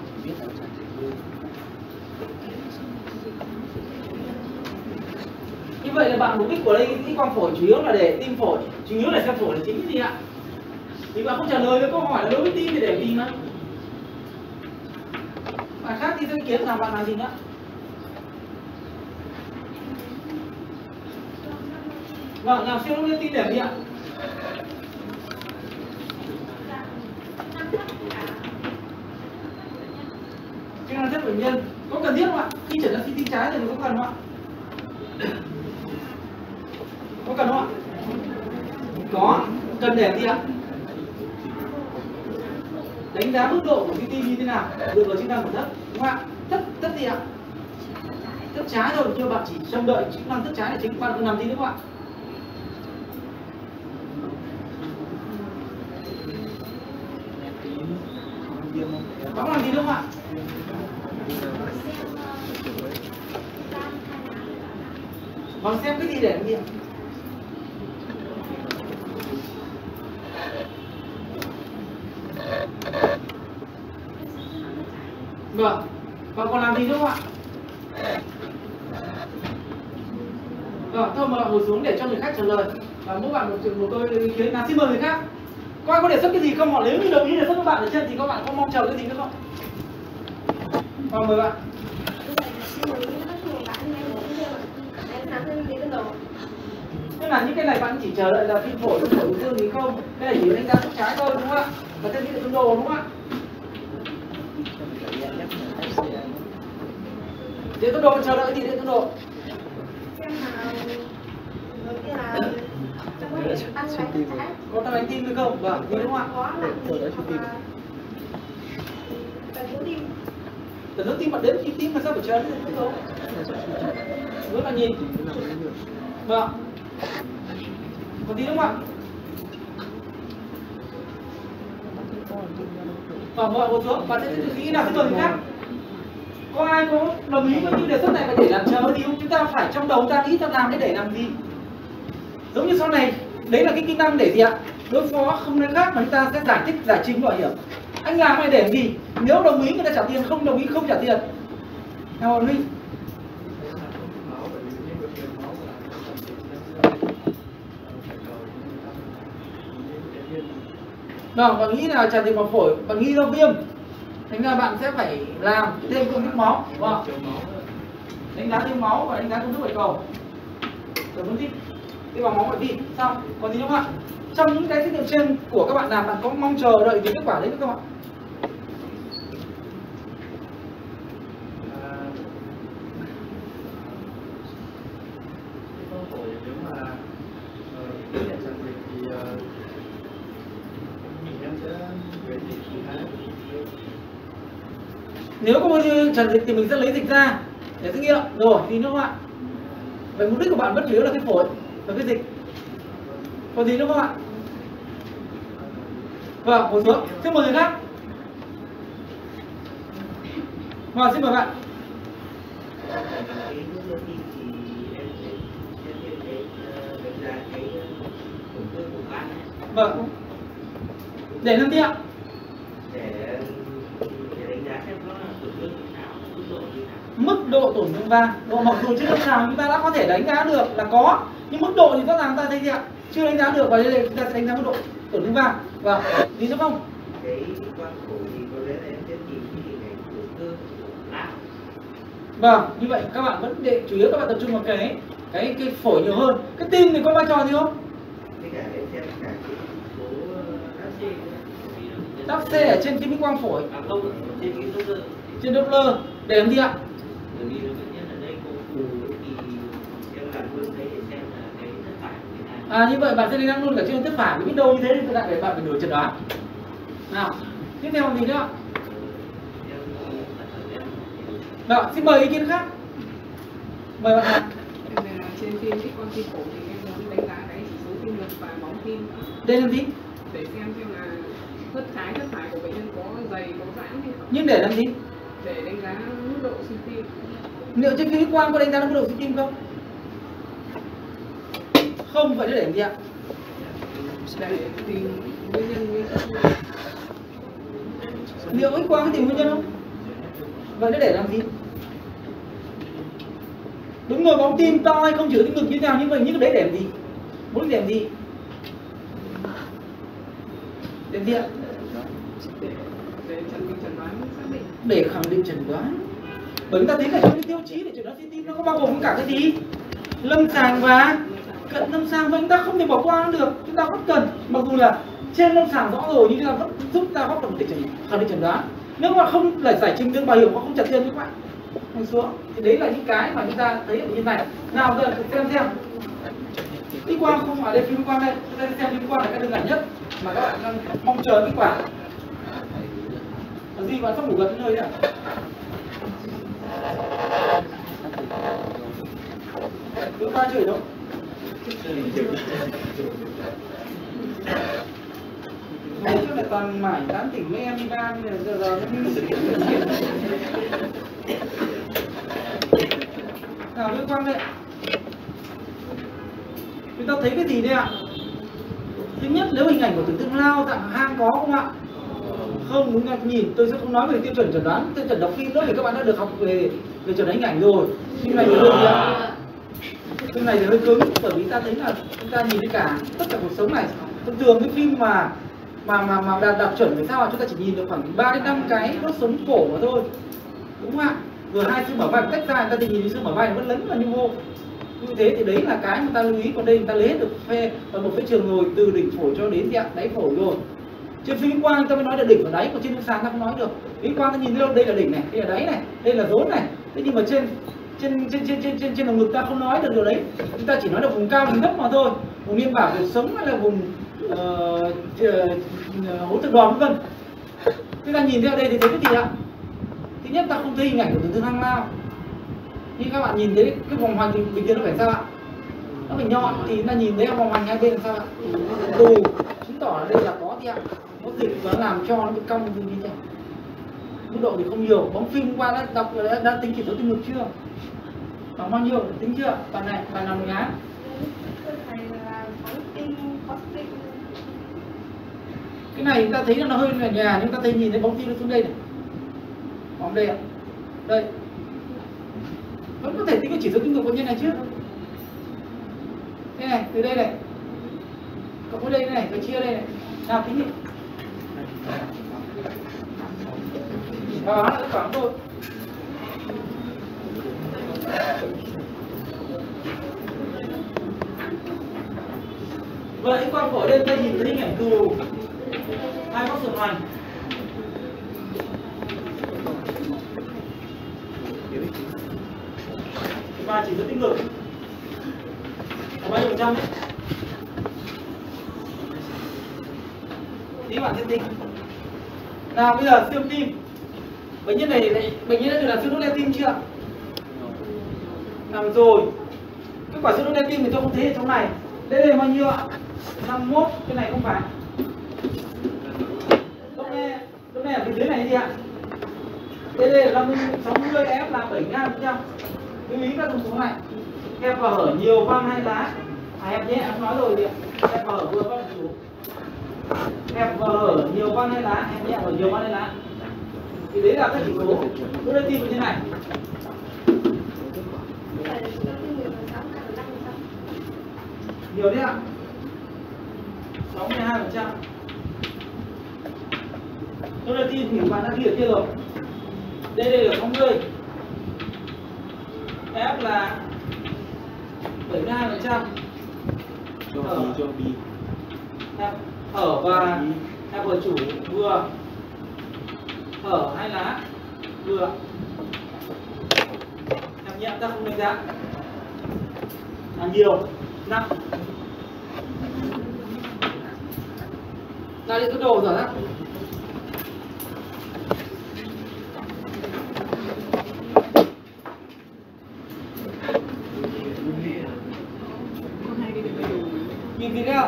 Như vậy là bạn mục đích của đây cái quang phổi chủ yếu là để tim phổi, chủ yếu là xem phổi là chính cái gì ạ? Thì bạn không trả lời được câu hỏi là đối với tim thì để gì mà? Bạn khác thì ý kiến là bạn làm gì nữa? Vâng, làm siêu lên tim để gì ạ? Chức năng chất bệnh nhân có cần thiết không ạ? Khi chẩn đoán xê tê trái thì có cần không ạ? Có cần không ạ? Có. Cần để gì ạ? Đánh giá mức độ của xê tê như thế nào dựa vào chức năng của thất, đúng không ạ? Thất thất gì ạ? Thất trái thôi, chưa bạn chỉ trông đợi chức năng thất trái là chính, bạn cần làm gì nữa không ạ? Bạn làm gì nữa không ạ? Bạn xem cái gì để làm gì ạ? Vâng, bạn còn làm gì nữa không ạ? Vâng, thôi mời bạn ngồi xuống để cho người khác trả lời. Và mỗi bạn một, một câu ý kiến là xin mời người khác. Có ai có đề xuất cái gì không? Họ nếu như đồng ý đề xuất với bạn ở trên thì các bạn có mong chờ cái gì nữa không? Vâng, mời bạn. Tức là những cái này bạn chỉ chờ đợi là phim phổi, phổi dương thì không. Cái này chỉ đánh giá thuốc trái thôi, đúng không ạ? Và thêm cái tương đồ, đúng không ạ? Điện tốc độ chờ đợi gì điện tốc độ? Xem nào, đầu tiên là trong quá trình tăng đánh trái. Có tăng đánh tim hay không? Vâng, đúng không ạ? Có là gì hoặc là tần số tim. Tần số tim bạn đến khi tim mà sao phải chờ đến tốc độ? Rất là nhìn. Vâng. Còn tí đúng không ạ? Vâng, mời một xuống. Bạn sẽ nghĩ nào cái người khác? Có ai có đồng ý với những đề xuất này và để làm chờ thì chúng ta phải trong đầu ta nghĩ ta làm cái để làm gì? Giống như sau này, đấy là cái kỹ năng để gì ạ? Đối phó không nơi khác mà chúng ta sẽ giải thích giải trình bảo hiểm. Anh làm này để làm gì? Nếu đồng ý người ta trả tiền, không đồng ý không trả tiền. Nào Hoàng Huy. Vâng, bạn nghĩ là tràn dịch vào phổi, bạn nghĩ do viêm, thành ra bạn sẽ phải làm thêm công thức máu, vâng, đánh giá thêm máu và đánh giá công thức bạch cầu. Rồi vấn tiếp. đi vào máu ngoại vi xong. Còn gì nữa không ạ? Trong những cái xét nghiệm trên của các bạn làm, bạn có mong chờ đợi cái kết quả đấy không ạ? Nếu có bao nhiêu tràn dịch thì mình sẽ lấy dịch ra để xét nghiệm rồi thì nữa không ạ? Vậy mục đích của bạn vẫn chủ yếu là cái phổi và cái dịch. Còn gì nữa không ạ? Vâng, ngồi xuống. Xin mời người khác. Vâng, xin mời bạn. Vâng. Để làm gì ạ? Mức độ tổn thương van, độ mặc dù trên lâm sàng chúng ta đã có thể đánh giá được là có, nhưng mức độ thì rõ ràng ta thấy gì ạ? Chưa đánh giá được, và đây chúng ta sẽ đánh giá mức độ tổn thương van. Và gì nữa không? Cái quang phổi thì có lẽ là em sẽ nhìn cái hình ảnh của cơ áp. Vâng, như vậy các bạn vẫn để chủ yếu các bạn tập trung vào cái cái cái phổi nhiều hơn. Cái tim thì có vai trò gì không? Với cả em xem cả cái số đáp xê. Đáp xê ở trên cái quang phổi. À không, trên cái Doppler. Trên Doppler để làm gì ạ? Bởi vì bệnh nhân ở đây có phù thì em làm luôn đấy để xem là cái thất phải của người ta. À như vậy bạn sẽ đánh giá luôn cả trên thất phải, biết đâu như thế thì lại để bạn phải đổi chẩn đoán. Nào, tiếp theo gì nữa? Đó, xin mời ý kiến khác. Mời bạn. Trên phim cái con tim phổi thì em muốn đánh giá cái chỉ số tim lực và bóng tim. Đây làm gì? Để xem xem là thất trái thất phải của bệnh nhân có dày có giãn hay không. Nhưng để làm gì? Để đánh giá mức độ suy tim. Liệu trên phim quang có đánh giá mức độ suy tim không? Không, vậy để làm gì ạ? Để tìm nguyên nhân nguyên nhân. Liệu X quang có tìm nguyên nhân không? Vậy nó để làm gì? Đúng rồi, bóng tim to hay không chứa tim ngực như thế nào, nhưng mà những cái đấy để làm gì? Muốn để làm gì? Để làm gì ạ? Để, để chẩn định chẩn đoán xác định. Để khẳng định chẩn đoán. Bởi chúng ta thấy là trong cái tiêu chí để chẩn đoán suy tim nó có bao gồm cả cái gì? Lâm sàng và cận lâm sàng, vậy chúng ta không thể bỏ qua được. Chúng ta vẫn cần, mặc dù là trên lâm sàng rõ rồi nhưng chúng ta vẫn giúp ta góp phần để khẳng định chẩn đoán. Nếu mà không là giải trình được bảo hiểm, hoặc không chặt tiền các bạn ngồi xuống thì đấy là những cái mà chúng ta thấy ở như này. Nào giờ xem xem X quang không ở đây, phim quang đây, chúng ta xem phim quang là cái đơn giản nhất mà các bạn đang mong chờ kết quả. Còn gì bạn sắp ngủ gần đến nơi đấy à? Chúng ta chửi đâu? Nói chứ là toàn mải tán tỉnh với em đi ban giờ giờ nó như sự kiện sự kiện. Nào Nguyễn Quang đây. Chúng ta thấy cái gì đây ạ? Thứ nhất, nếu hình ảnh của tổn thương lao dạng hang có không ạ? Không, đúng là nhìn tôi sẽ không nói về tiêu chuẩn chẩn đoán, tiêu chuẩn đọc phim nữa vì các bạn đã được học về về chẩn đoán hình ảnh rồi. Phim này thì hơi gì ạ? Phim này thì hơi cứng, bởi vì ta thấy là chúng ta nhìn thấy cả tất cả cuộc sống này. Thông thường cái phim mà mà mà mà đạt, đạt chuẩn thì sao ạ? Chúng ta chỉ nhìn được khoảng ba đến năm cái đốt sống cổ mà thôi, đúng không ạ? Vừa hai xương mở vai tách ra, người ta thì nhìn thấy xương mở vai nó vẫn lấn vào như vô. Như thế thì đấy là cái mà ta lưu ý. Còn đây người ta lấy hết được phe toàn bộ phế trường rồi, từ đỉnh phổi cho đến đáy phổi rồi. Trên phim quang chúng ta mới nói là đỉnh và đáy, còn trên lâm sàng ta không nói được. Phim quang ta nhìn thấy đâu, đây là đỉnh này, đây là đáy này, đây là rốn này. Thế nhưng mà trên trên trên trên trên trên trên lồng ngực ta không nói được điều đấy. Chúng ta chỉ nói là vùng cao vùng thấp mà thôi, vùng niêm bảo cuộc sống hay là vùng hố thực đòn vân vân. Chúng ta nhìn theo đây thì thấy cái gì ạ? Thứ nhất ta không thấy hình ảnh của tổn thương hang lao. Nhưng các bạn nhìn thấy cái vòng hoành bình thường nó phải sao ạ? Nó phải nhọn thì ta nhìn thấy vòng hoành hai bên sao ạ? Tù, chứng tỏ là đây là có gì ạ? Có dịch và làm cho nó bị cong như thế. Mức độ thì không nhiều. Bóng phim qua đã đọc đã, đã tính chỉ số tim ngực chưa? Bằng bao nhiêu? Tính chưa? Bạn này, bạn làm ngán. Cái này ta thấy nó hơi là nhà, nhưng ta thấy nhìn thấy bóng tim nó xuống đây này. Bóng đây ạ. Đây. Vẫn có thể tính cái chỉ số tim ngực của nhân này chứ. Đây này, từ đây này. Cộng với đây này, và chia đây này. Nào tính đi. Đó là kết quả thôi. Vậy quang phổi đây ta nhìn thấy hình ảnh tù hai góc sườn hoành. Và chỉ dẫn tích ngực là bao nhiêu phần trăm đấy? Tí bạn thêm tinh. Nào bây giờ siêu tim. Bệnh nhân này lại bệnh nhân đã được làm siêu nốt lên tim chưa? Làm rồi. Kết quả siêu nốt lên tim thì tôi không thấy ở trong này. Đây là bao nhiêu ạ? năm mươi mốt, cái này không phải. Lúc này, lúc này ở phía dưới này gì ạ? Đây đây là năm mươi, sáu mươi, ép là bảy mươi hai phần trăm. Lưu ý các thông số này. Hẹp và hở nhiều van hay lá. À, hẹp nhẹ em nói rồi đi. Hẹp và hở vừa các chủ. Hẹp và hở nhiều van hay lá, hẹp nhẹ và nhiều van hay lá. Thì đấy là các chỉ số. Tôi đây tìm như thế này. Nhiều đấy ạ. sáu mươi hai phần trăm. Tôi đây tìm thì bạn đã ghi ở kia rồi. Đây đây là sáu mươi. F là bảy mươi hai phần trăm. Ở cho B. Ở và F ở chủ vừa. Ở hai lá vừa. Em nhẹ ta không đánh giá. Là nhiều, nặng. Ra đi cái đồ rồi đó. Nhìn gì đấy ạ?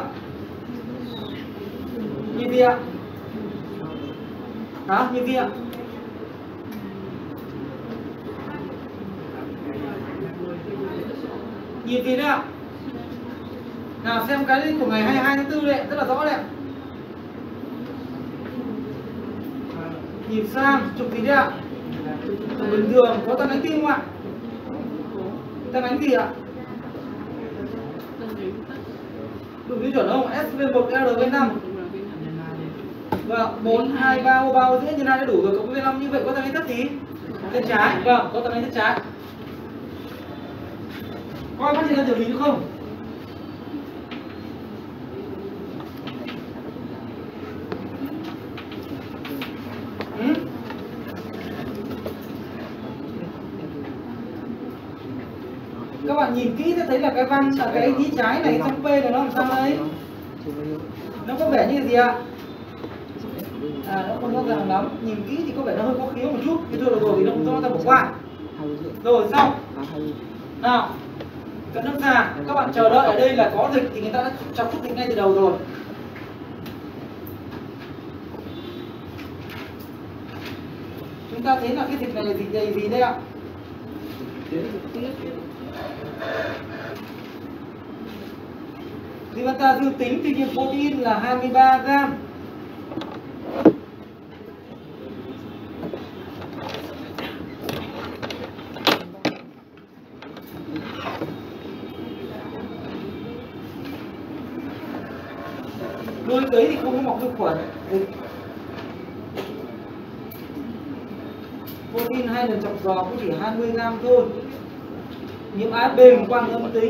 Nhìn gì ạ? Hả? Nhìn gì ạ? Nhìn gì đấy ạ? Nào xem cái link của ngày hai mươi hai tháng tư đấy, rất là rõ đấy ạ. Nhìn sang, chụp gì đấy ạ? Bình thường có tăng đánh tim không ạ? Tăng đánh gì ạ? Đúng tiêu chuẩn không? S V một R V năm. Vâng, bốn, hai, ba, O ba, O giữa nhân hai đã đủ rồi, cộng với V năm, như vậy có tăng đánh thất gì? Thân trái, vâng, có tăng đánh thất trái. Có ai phát hiện ra điều gì nữa không? Ừ? Các bạn nhìn kỹ sẽ thấy là cái văn là cái dí trái này trong P này nó làm sao đấy? Nó có vẻ như gì ạ? À, nó không rõ ràng lắm. Nhìn kỹ thì có vẻ nó hơi có khiếu một chút. Thế thôi được rồi thì nó không rõ, ta bỏ qua. Rồi xong. Nào, cận nước già, các bạn chờ đợi ở đây là có dịch thì người ta đã chọc thuốc dịch ngay từ đầu rồi. Chúng ta thấy là cái dịch này là dịch đầy gì đây ạ? Zivanta dương tính, tuy nhiên protein là hai mươi ba gam. Nuôi cấy thì không có mọc vi khuẩn. Protein hai lần chọc giò cũng chỉ hai mươi gam thôi. Nhiễm a ép bê quang âm tính.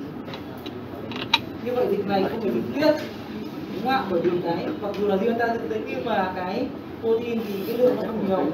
Như vậy dịch này không phải dịch tiết, đúng không ạ? Bởi vì cái mặc dù là Zivanta dương tính nhưng mà cái protein thì cái lượng nó không nhiều.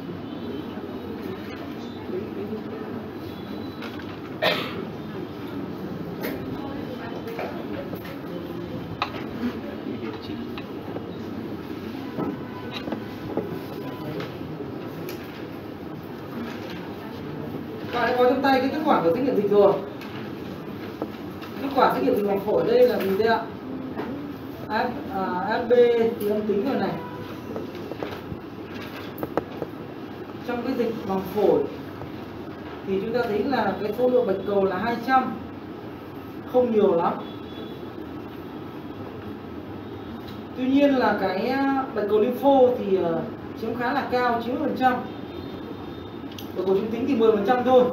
Bạn đã có trong tay cái kết quả của xét nghiệm dịch rồi. Kết quả xét nghiệm dịch màng phổi đây là gì đây ạ? ép bê thì âm tính rồi này. Trong cái dịch màng phổi thì chúng ta thấy là cái số lượng bạch cầu là hai trăm, không nhiều lắm. Tuy nhiên là cái bạch cầu lympho thì chiếm khá là cao, chín mươi phần trăm. Bạch cầu trung tính thì mười phần trăm thôi.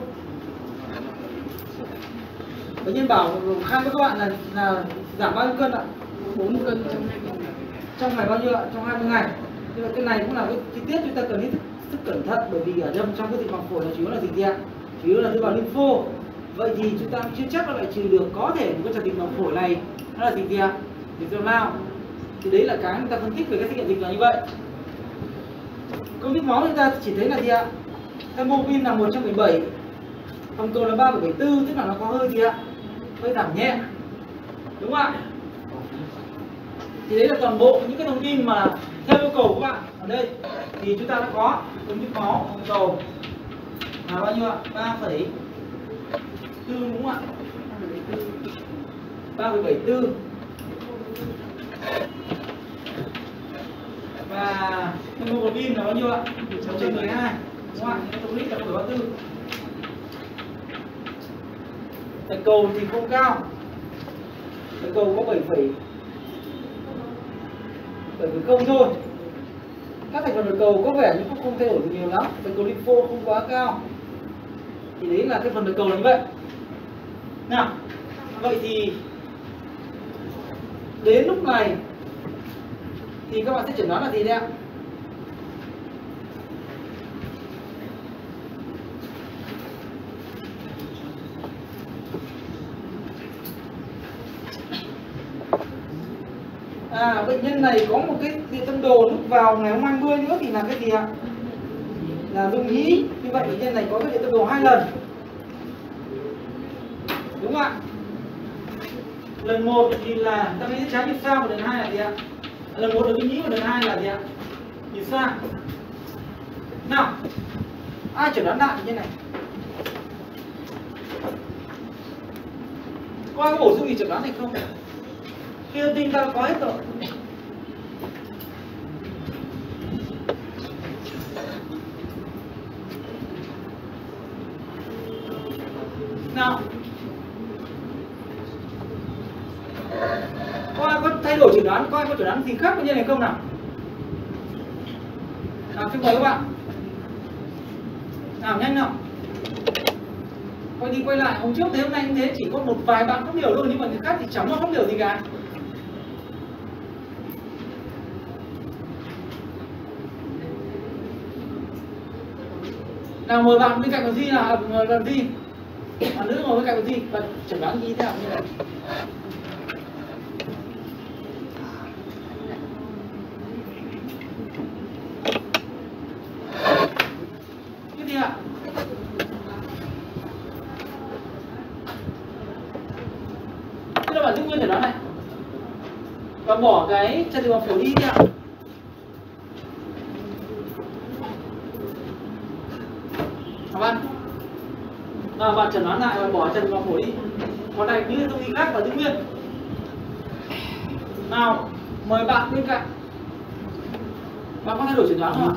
Bệnh nhân bảo khám với các bạn là, là giảm bao nhiêu cân ạ? bốn cân trong hai mươi ngày. Trong ngày bao nhiêu ạ? Trong hai mươi ngày. Nhưng mà cái này cũng là cái chi tiết chúng ta cần hết sức cẩn thận, bởi vì ở trong trong cái dịch màng phổi là chủ yếu là gì gì ạ? Chủ yếu là tế bào lympho. Vậy thì chúng ta chưa chắc là lại trừ được, có thể một cái dịch màng phổi này nó là dịch gì ạ? Dịch dòng lao. Thì đấy là cái người ta phân tích về cái xét nghiệm dịch là như vậy. Công thức máu chúng ta chỉ thấy là gì ạ? Hemoglobin là một trăm mười bảy, hồng cầu là ba phẩy bảy tư, tức là nó có hơi gì ạ? Hơi giảm nhẹ, đúng không ạ? Thì đấy là toàn bộ những cái thông tin mà theo yêu cầu của các bạn ở đây thì chúng ta đã có. Công thức máu hồng cầu là bao nhiêu ạ? ba phẩy tư đúng không ạ? ba phẩy bảy tư. Và hemoglobin là bao nhiêu ạ? một trăm mười hai đúng không ạ? Hemoglobin là một phẩy ba tư. Bạch cầu thì không cao. Bạch cầu có bảy phẩy không thôi. Các thành phần bạch cầu có vẻ như cũng không thay đổi được nhiều lắm. Bạch cầu lympho không quá cao. Thì đấy là cái phần bạch cầu là như vậy. Nào, vậy thì đến lúc này thì các bạn sẽ chẩn đoán là gì đấy ạ? À, bệnh nhân này có một cái điện tâm đồ lúc vào ngày hôm hai mươi nữa thì là cái gì ạ? Là dung nhĩ. Như vậy bệnh nhân này có cái điện tâm đồ hai lần. Đúng không ạ? Lần một thì là ta thấy trái nhịp sao, và lần hai là gì ạ? Lần một là dung nhĩ và lần hai là gì ạ? Nhịp sao. Nào, ai chẩn đoán lại như này? Có ai có bổ sung gì chẩn đoán này không? Kia tin ta có hết rồi. Nào, có ai có thay đổi chẩn đoán, có ai có chẩn đoán gì khác với như này không nào? Nào, xin mời các bạn. Nào, nhanh nào. Quay đi quay lại, hôm trước thế hôm nay cũng thế, chỉ có một vài bạn không hiểu thôi, nhưng mà người khác thì chẳng có không hiểu gì cả. Nào, mời bạn bên cạnh còn gì nào, làm gì? Bạn nữ ngồi bên cạnh còn gì? Và chẩn đoán như thế nào như này? Cái gì ạ? Thế là bạn giữ nguyên chẩn đoán này và bỏ cái chân đường phổi đi ạ. Bạn à, bạn chẩn đoán lại và bỏ chân vào phổi đi. Còn này như thông tin khác và giữ nguyên. Nào, mời bạn bên cạnh. Bạn có thay đổi chẩn đoán không ạ?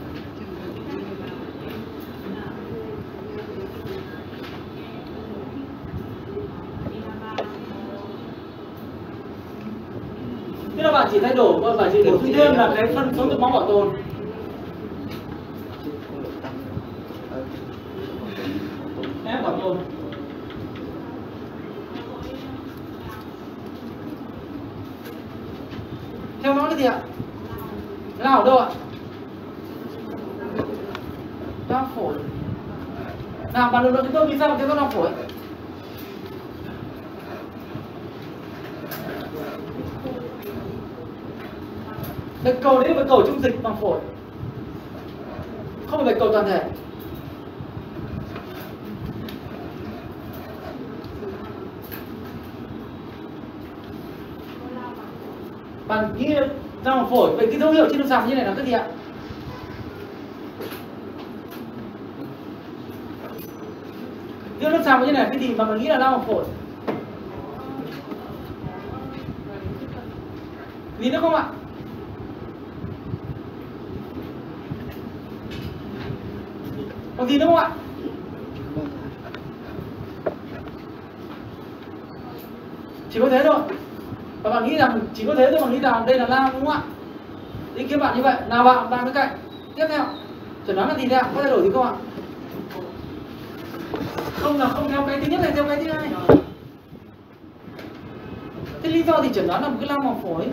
Thế là bạn chỉ thay đổi, bạn chỉ bổ sung thêm là cái phân số lượng máu bảo tồn. Em bảo tồn. Theo dõi cái gì ạ? Lao ở đâu ạ? Lao phổi. Nào, bạn lực lượng chúng tôi vì sao theo dõi lao phổi? Bạch cầu đấy là bạch cầu trung dịch bằng phổi, không phải bạch cầu toàn thể. Bạn nghĩ ra bằng phổi, vậy cái dấu hiệu trên lâm sàng như này là cái gì ạ? Cái lâm sàng như này là cái gì mà mình nghĩ là lao bằng phổi? Gì nữa không ạ? Còn gì nữa không ạ? Chỉ có thế thôi. Và bạn nghĩ rằng chỉ có thế thôi, bạn nghĩ rằng đây là lao đúng không ạ? Ý kiến bạn như vậy. Nào bạn, bạn bên cạnh. Tiếp theo, chẩn đoán là gì đây ạ? Có thay đổi gì không ạ? Không là không theo cái thứ nhất này, theo cái thứ hai. Thế lý do thì chẩn đoán là một cái lao màng phổi.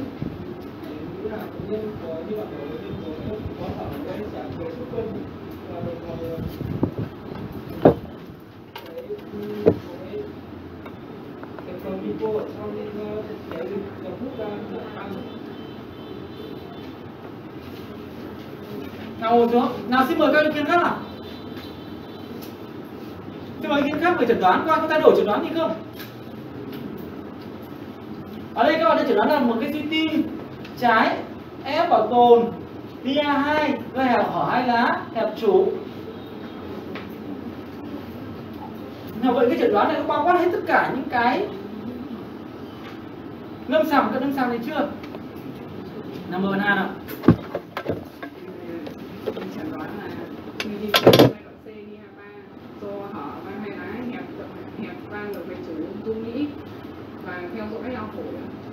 lipo ở trong để dòng thuốc ra ăn. Nào ngồi xuống. Nào xin mời các ý kiến khác nào. Xin mời ý kiến khác về chẩn đoán qua có thay đổi chẩn đoán gì không? Ở đây các bạn đã chẩn đoán là một cái suy tim trái ép bảo tồn pê a hai gây hẹp hở hai lá, hẹp chủ. Nào vậy cái chẩn đoán này nó bao quát hết tất cả những cái lâm sàng, các lâm sàng này chưa? Nào mời bạn Hà nào. Chẩn đoán là giai đoạn C đi hai ba do hở van hai lá, hẹp hẹp van động mạch chủ dung nhĩ và theo dõi ao phổi.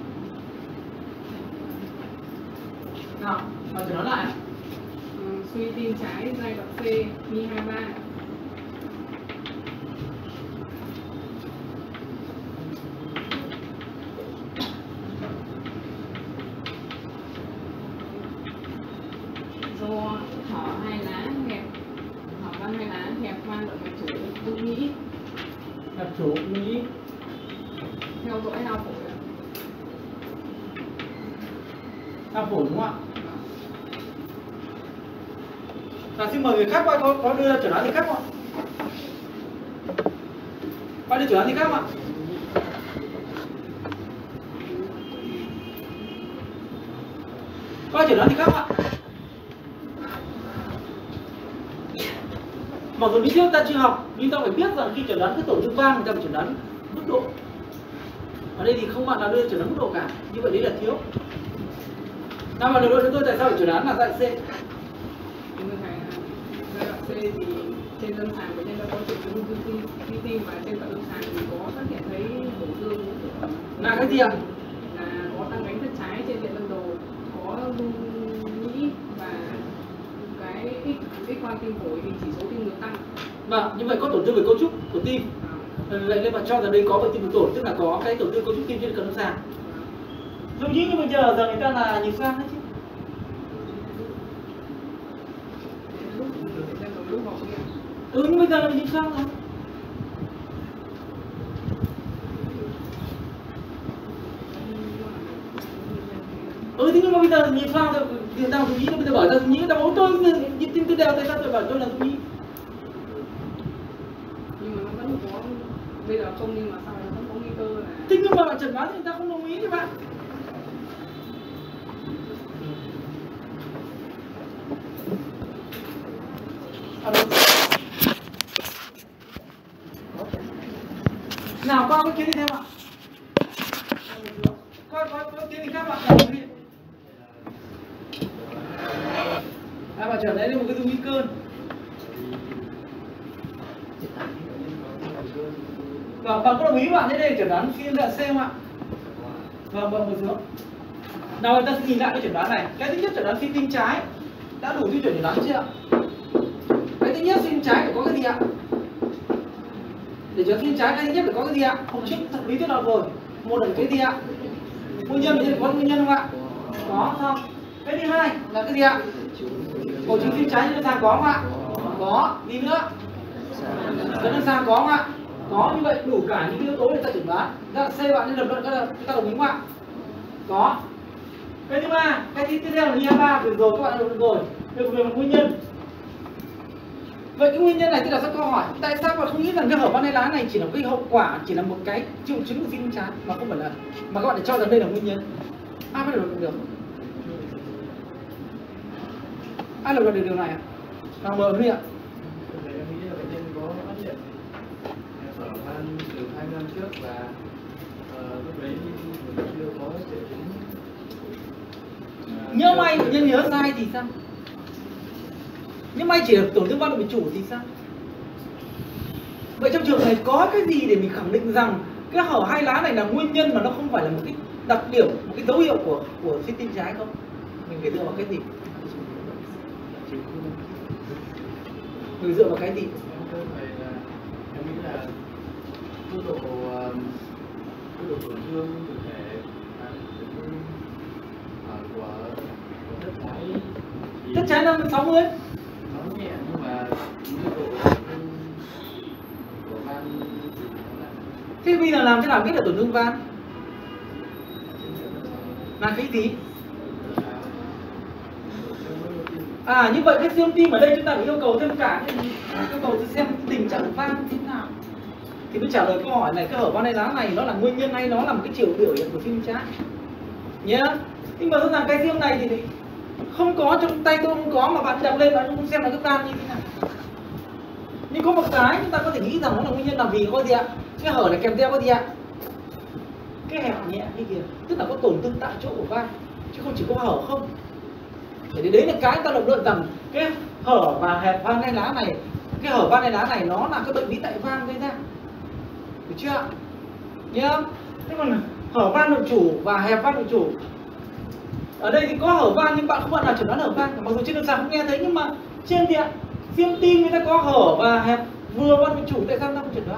Nào, mà chẩn đoán lại. Ừ, suy tim trái giai đoạn C đi hai ba. Do hở hai lá hẹp, hở van hai lá hẹp van động mạch chủ dung nhĩ, Hẹp chủ nhĩ, theo dõi ao phổi. ao phổi đúng không ạ? Nào xin mời người khác qua có, có đưa ra chẩn đoán gì khác không ạ? Qua đưa chẩn đoán gì khác không ạ? Qua chẩn đoán gì khác không ạ? Mặc dù đi trước ta chưa học nhưng ta phải biết rằng khi chẩn đoán cái tổn thương van người ta phải chẩn đoán mức độ. Ở đây thì không bạn nào đưa chẩn đoán mức độ cả, như vậy đấy là thiếu. Nào mà được chúng tôi tại sao phải chẩn đoán là giai đoạn C? Giai đoạn C thì trên lâm sàng bệnh nhân đã có triệu chứng ung thư suy tim và trên cận lâm sàng thì có phát hiện thấy tổn thương Là cái gì ạ? là có tăng bánh thất trái trên diện lâm đồ, có dung nhĩ và cái x x quang tim phổi thì chỉ số tim ngược tăng. Vâng, như vậy có tổn thương về cấu trúc của tim. Vậy nên bạn cho rằng đây có bệnh tim bùng tổ, tức là có cái tổn thương cấu trúc tim trên cận lâm sàng. Dung nhĩ như bây giờ giờ người ta là nhìn sang đấy chứ. Ừ nhưng bây giờ là mình nhìn sang rồi. Ừ thế nhưng mà bây giờ nhìn sang rồi người ta dung nhĩ, bây giờ bảo ra dung nhĩ, người ta bảo tôi nhịp tim tôi đều, tại sao tôi bảo tôi là dung nhĩ? Nhưng mà nó vẫn có, bây giờ không nhưng mà sau này nó vẫn có nguy cơ là. Thế nhưng mà bạn chẩn đoán thì người ta không đồng ý thì bạn. Nào qua cái kiến gì thêm ạ? Qua có có kiến gì khác bạn làm gì? À bạn trở lấy một cái dung nhĩ cơn. Vâng, bạn có đồng ý bạn thế đây chẩn đoán suy giai đoạn C không ạ? Vâng, vâng, một xuống. Nào người ta sẽ nhìn lại cái chẩn đoán này. Cái thứ nhất chẩn đoán suy tim trái đã đủ tiêu chuẩn chẩn đoán chưa ạ? Cái thứ nhất suy tim trái phải có cái gì ạ? Để chẩn đoán suy tim trái cái thứ nhất phải có cái gì ạ? Hôm trước thật lý thuyết nào rồi. Một là cái gì ạ? Nguyên nhân bệnh nhân có nguyên nhân không ạ? Có không? Cái thứ hai là cái gì ạ? Hội chứng tim trái trên lâm sàng có không ạ? Có. Gì nữa? Trên lâm sàng có không ạ? Có, như vậy đủ cả những yếu tố để ta chẩn đoán. Giai đoạn C bạn nên lập luận chúng ta đồng ý không ạ? Có. Cái thứ ba, cái tiếp theo là i hai ba vừa rồi các bạn đã được rồi. Được về một nguyên nhân. Vậy cái nguyên nhân này tức là các câu hỏi tại sao bạn không nghĩ rằng cái hở van hai lá này chỉ là cái hậu quả, chỉ là một cái triệu chứng của suy tim trái mà không phải là, mà các bạn lại cho rằng đây là nguyên nhân. Ai phải lập luận được? Ai lập luận được điều này ạ? Nào mời Huy ạ. Từ hai năm trước và uh, lúc đấy mình chưa có triệu chứng. Uh, Nhớ may bệnh nhân nhớ sai thì sao? Nhớ may chỉ là tổn thương van động mạch chủ thì sao? Vậy trong trường này có cái gì để mình khẳng định rằng cái hở hai lá này là nguyên nhân mà nó không phải là một cái đặc điểm, một cái dấu hiệu của của suy tim trái không? Mình phải dựa vào cái gì? Mình dựa vào cái gì? Em nghĩ là mức độ mức độ tổn thương cụ thể của thất trái Thất trái năm sáu mươi nó nhẹ nhưng mà mức độ tổn thương của van thế bây giờ làm thế nào biết là tổn thương van? Là cái gì? À như vậy cái siêu âm tim ở đây chúng ta phải yêu cầu thêm cả cái yêu cầu xem tình trạng van thế nào thì mới trả lời câu hỏi này, cái hở van hai lá này nó là nguyên nhân hay nó là một cái chiều biểu hiện của suy tim trái nhé. Nhưng mà rõ ràng cái siêu này thì không có, trong tay tôi không có, mà bạn đọc lên bạn không xem là cái van như thế nào. Nhưng có một cái chúng ta có thể nghĩ rằng nó là nguyên nhân là vì có gì ạ? Cái hở này kèm theo có gì ạ? Cái hẹp nhẹ như kìa, tức là có tổn thương tại chỗ của van chứ không chỉ có hở không. Để đấy là cái ta lập luận rằng cái hở và hẹp van hai lá này, cái hở van hai lá này nó là cái bệnh lý tại van gây ra, được chưa ạ? Nhớ không? Thế còn hở van nội chủ và hẹp van nội chủ ở đây thì có hở van nhưng bạn không bạn nào chẩn đoán hở van, mặc dù trên lâm sàng không nghe thấy, nhưng mà trên thì ạ siêu âm tim người ta có hở và hẹp vừa van nội chủ, tại sao ta không chẩn đoán?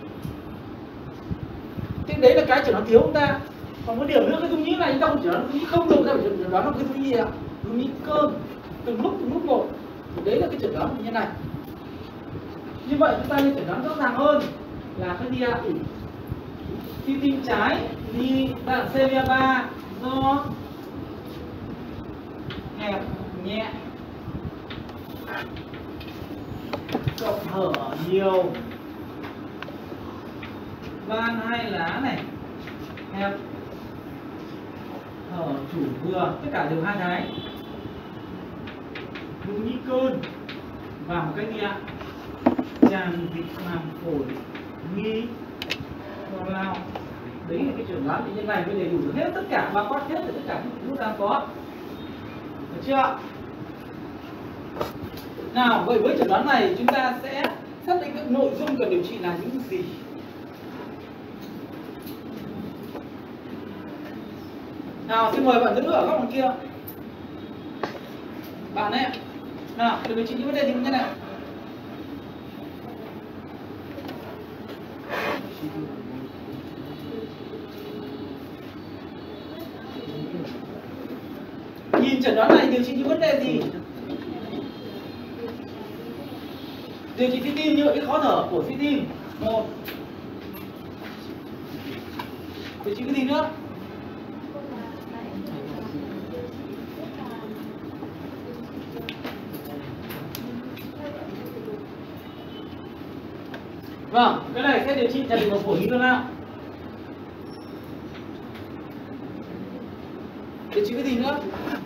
Thế đấy là cái chẩn đoán thiếu của ta. Còn một điểm nữa, cái dung nhĩ này chúng ta không chẩn đoán dung nhĩ không được, ta phải chẩn đoán là cái dung nhĩ gì ạ? Dung nhĩ cơn từng lúc từng lúc một. Thì đấy là cái chẩn đoán như thế này. Như vậy chúng ta nên chẩn đoán rõ ràng hơn là cái gì ạ? Suy tim trái đi dạng xê vê ba do hẹp nhẹ cộng hở nhiều, van hai lá này hẹp hở chủ vừa, tất cả đều hai cái, dung nhĩ cơn và một cái gì ạ? Tràn dịch màng phổi nghi do lao. Đấy là cái chuẩn đoán thì như này mới đầy đủ được hết tất cả, bao quát hết tất cả những chúng ta có, được chưa? Nào vậy với chuẩn đoán này chúng ta sẽ xác định các nội dung cần điều trị là những gì. Nào xin mời bạn đứng ở góc đằng kia, bạn ấy. Nào cần điều trị những vấn đề gì như này? Nhìn chẩn đoán này điều trị những vấn đề gì? Điều trị suy tim như vậy, cái khó thở của suy tim một. Điều trị cái gì nữa? Vâng, cái này sẽ điều trị tràn dịch màng phổi nghi do lao. Điều trị cái gì nữa?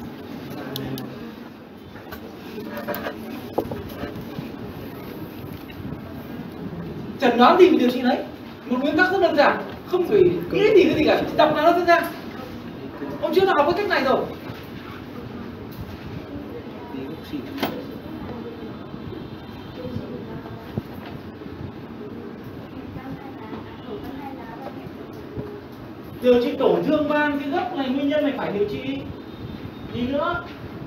Chẩn đoán gì mà điều trị đấy? Một nguyên tắc rất đơn giản, không phải nghĩ gì cái gì cả, chỉ đọc nào nó sẽ ra. Hôm trước đã học cái cách này rồi. Điều trị tổn thương van cái gốc này, nguyên nhân này phải điều trị gì nữa?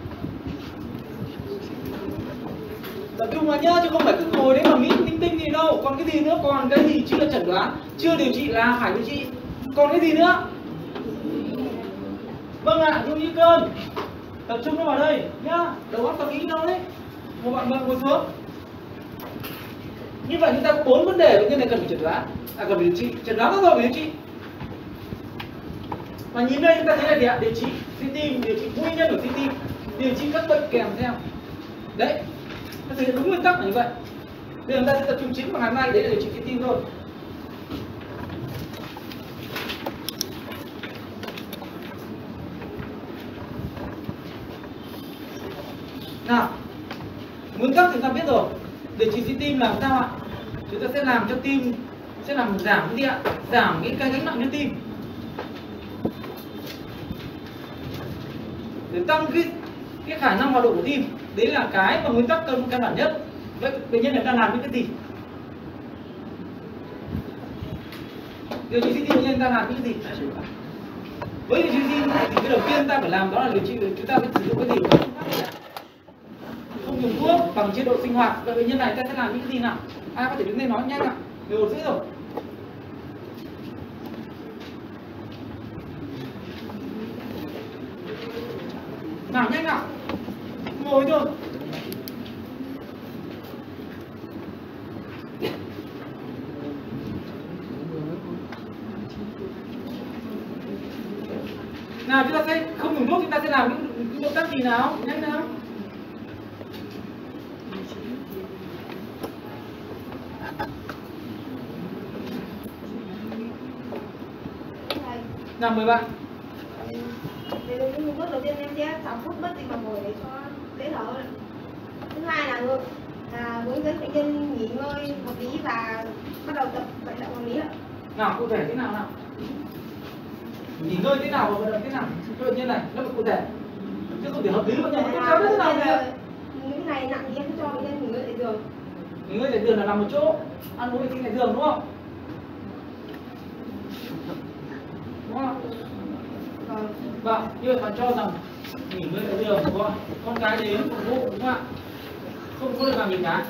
Tập trung vào nhá, chứ không phải cứ ngồi đấy mà nghĩ linh tinh gì đâu. Còn cái gì nữa? Còn cái gì chưa chẩn đoán, chưa điều trị là phải điều trị. Còn cái gì nữa? Vâng ạ, dung nhĩ cơn. Tập trung nó vào đây nhá, đầu óc tập nghĩ đâu đấy. Một bạn ngồi xuống. Như vậy chúng ta có bốn vấn đề bệnh nhân này cần phải chẩn đoán, à cần phải điều trị. Chẩn đoán rồi phải điều trị. Và nhìn đây chúng ta thấy là gì ạ? Điều trị suy tim, điều trị nguyên nhân của suy tim, điều trị các bệnh kèm theo. Đấy, nó thực hiện đúng nguyên tắc là như vậy. Bây giờ chúng ta sẽ tập trung chính vào ngày hôm nay, đấy là điều trị suy tim thôi. Nào, nguyên tắc chúng ta biết rồi. Điều trị suy tim làm sao ạ? Chúng ta sẽ làm cho tim, sẽ làm giảm cái gì ạ? Giảm cái cái gánh nặng cho tim, để tăng cái cái khả năng hoạt động của tim. Đấy là cái mà nguyên tắc căn căn bản nhất. Vậy bệnh nhân này đang làm những cái gì? Điều trị suy tim bệnh nhân đang làm những cái gì? Với điều trị suy tim thì cái đầu tiên ta phải làm đó là điều trị, chúng ta phải sử dụng cái gì? Không dùng thuốc, bằng chế độ sinh hoạt. Vậy bệnh nhân này ta sẽ làm những cái gì nào? Ai có thể đứng lên nói nhanh ạ? mười một rưỡi rồi. Nào nhanh nào, ngồi thôi. Nào chúng ta sẽ không dùng thuốc, chúng ta sẽ làm cái, cái động tác gì nào? Nhanh nào. Nào mời bạn. Về cái bước đầu tiên em sẽ sáu phút bất gì mà ngồi để cho dễ thở. Thứ hai là ngược là hướng dẫn bệnh nhân nghỉ ngơi hợp lý và bắt đầu tập vận động hợp lý ạ. Nào cụ thể thế nào nào? Nghỉ ngơi thế nào và vận động thế nào? Cho bệnh nhân này, nó phải cụ thể. Chứ không thể hợp lý bệnh nhân không cao thế nào kìa. Những cái này nặng thì em cho bệnh nhân nghỉ ngơi tại giường. Nghỉ ngơi tại giường là nằm một chỗ, ăn uống vệ sinh tại giường đúng không? Đúng không? Vâng. Vâng, như vậy bạn cho rằng nghỉ ngơi tại giường đúng không? Con cái đến phục vụ đúng không ạ? Không có được làm gì cả.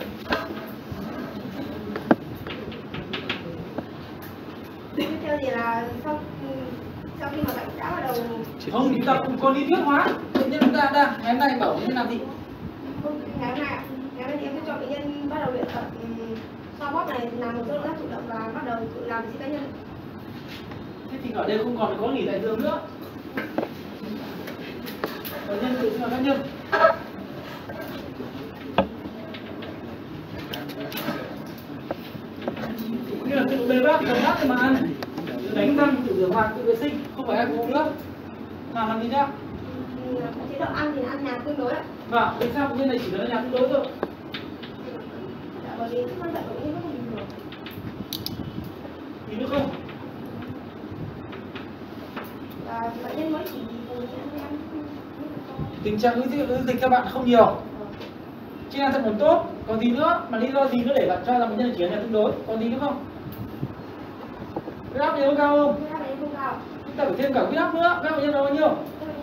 Tiếp theo thì là sau sau khi mà bệnh đã bắt đầu Không, chúng ta không có lý thuyết hóa. Bệnh nhân chúng ta đang ngày hôm nay bảo bệnh nhân làm gì? không ngày hôm nay ạ, ngày hôm nay thì em sẽ cho bệnh nhân bắt đầu luyện tập xoa bóp này, làm một số động tác chủ động và bắt đầu tự làm vệ sinh cá nhân. Thế thì ở đây không còn có nghỉ tại giường nữa. Bệnh nhân tự sinh hoạt cá nhân. Như là tự bê bát, cầm bát để mà ăn, tự đánh răng, tự rửa mặt, tự vệ sinh, không phải ăn uống nữa. Nào làm gì nhá? Chế độ ăn thì ăn nhạt tương đối ạ. Vâng, vì sao bệnh nhân này chỉ cần ăn nhạt tương đối thôi? Dạ, bởi vì sức ăn của bệnh nhân nó không bình thường. Gì nữa không? Và bệnh nhân mới chỉ từ ăn ăn Tình trạng ứ dịch, ứ dịch các bạn không nhiều. Chức năng thận còn tốt. Còn gì nữa? Mà lý do gì nữa để bạn cho rằng bệnh nhân chỉ ăn nhạt tương đối? Còn gì nữa không? Huyết áp nhiều cao không? huyết áp bệnh nhân không cao. Chúng ta phải thêm cả huyết áp nữa. Các bệnh nhân là bao nhiêu?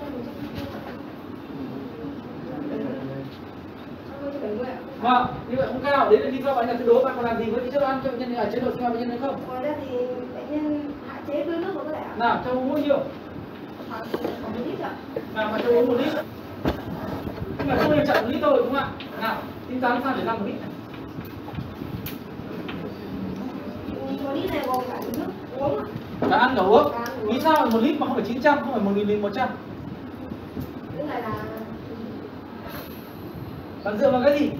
Vâng, như vậy không cao. Đấy là lý do bạn nhạt tương đối. Bạn còn làm gì với cái chế độ ăn cho bệnh nhân ở chế độ sinh hoạt bệnh nhân đấy không? Ngoài ra thì bệnh nhân hạn chế đuối nước có thể ạ. Nào, cho uống bao nhiêu? Khoảng khoảng một lít ạ. Nào, bạn cho uống một lít. Nhưng mà không nên chặn một lít thôi đúng không ạ? Nào, tính toán sao để ra một lít này. Một lít này gồm cả nước uống ạ. Cả ăn cả uống. Vì sao một lít mà không phải chín trăm, không phải một nghìn một trăm? Cái này là Bạn dựa vào cái gì?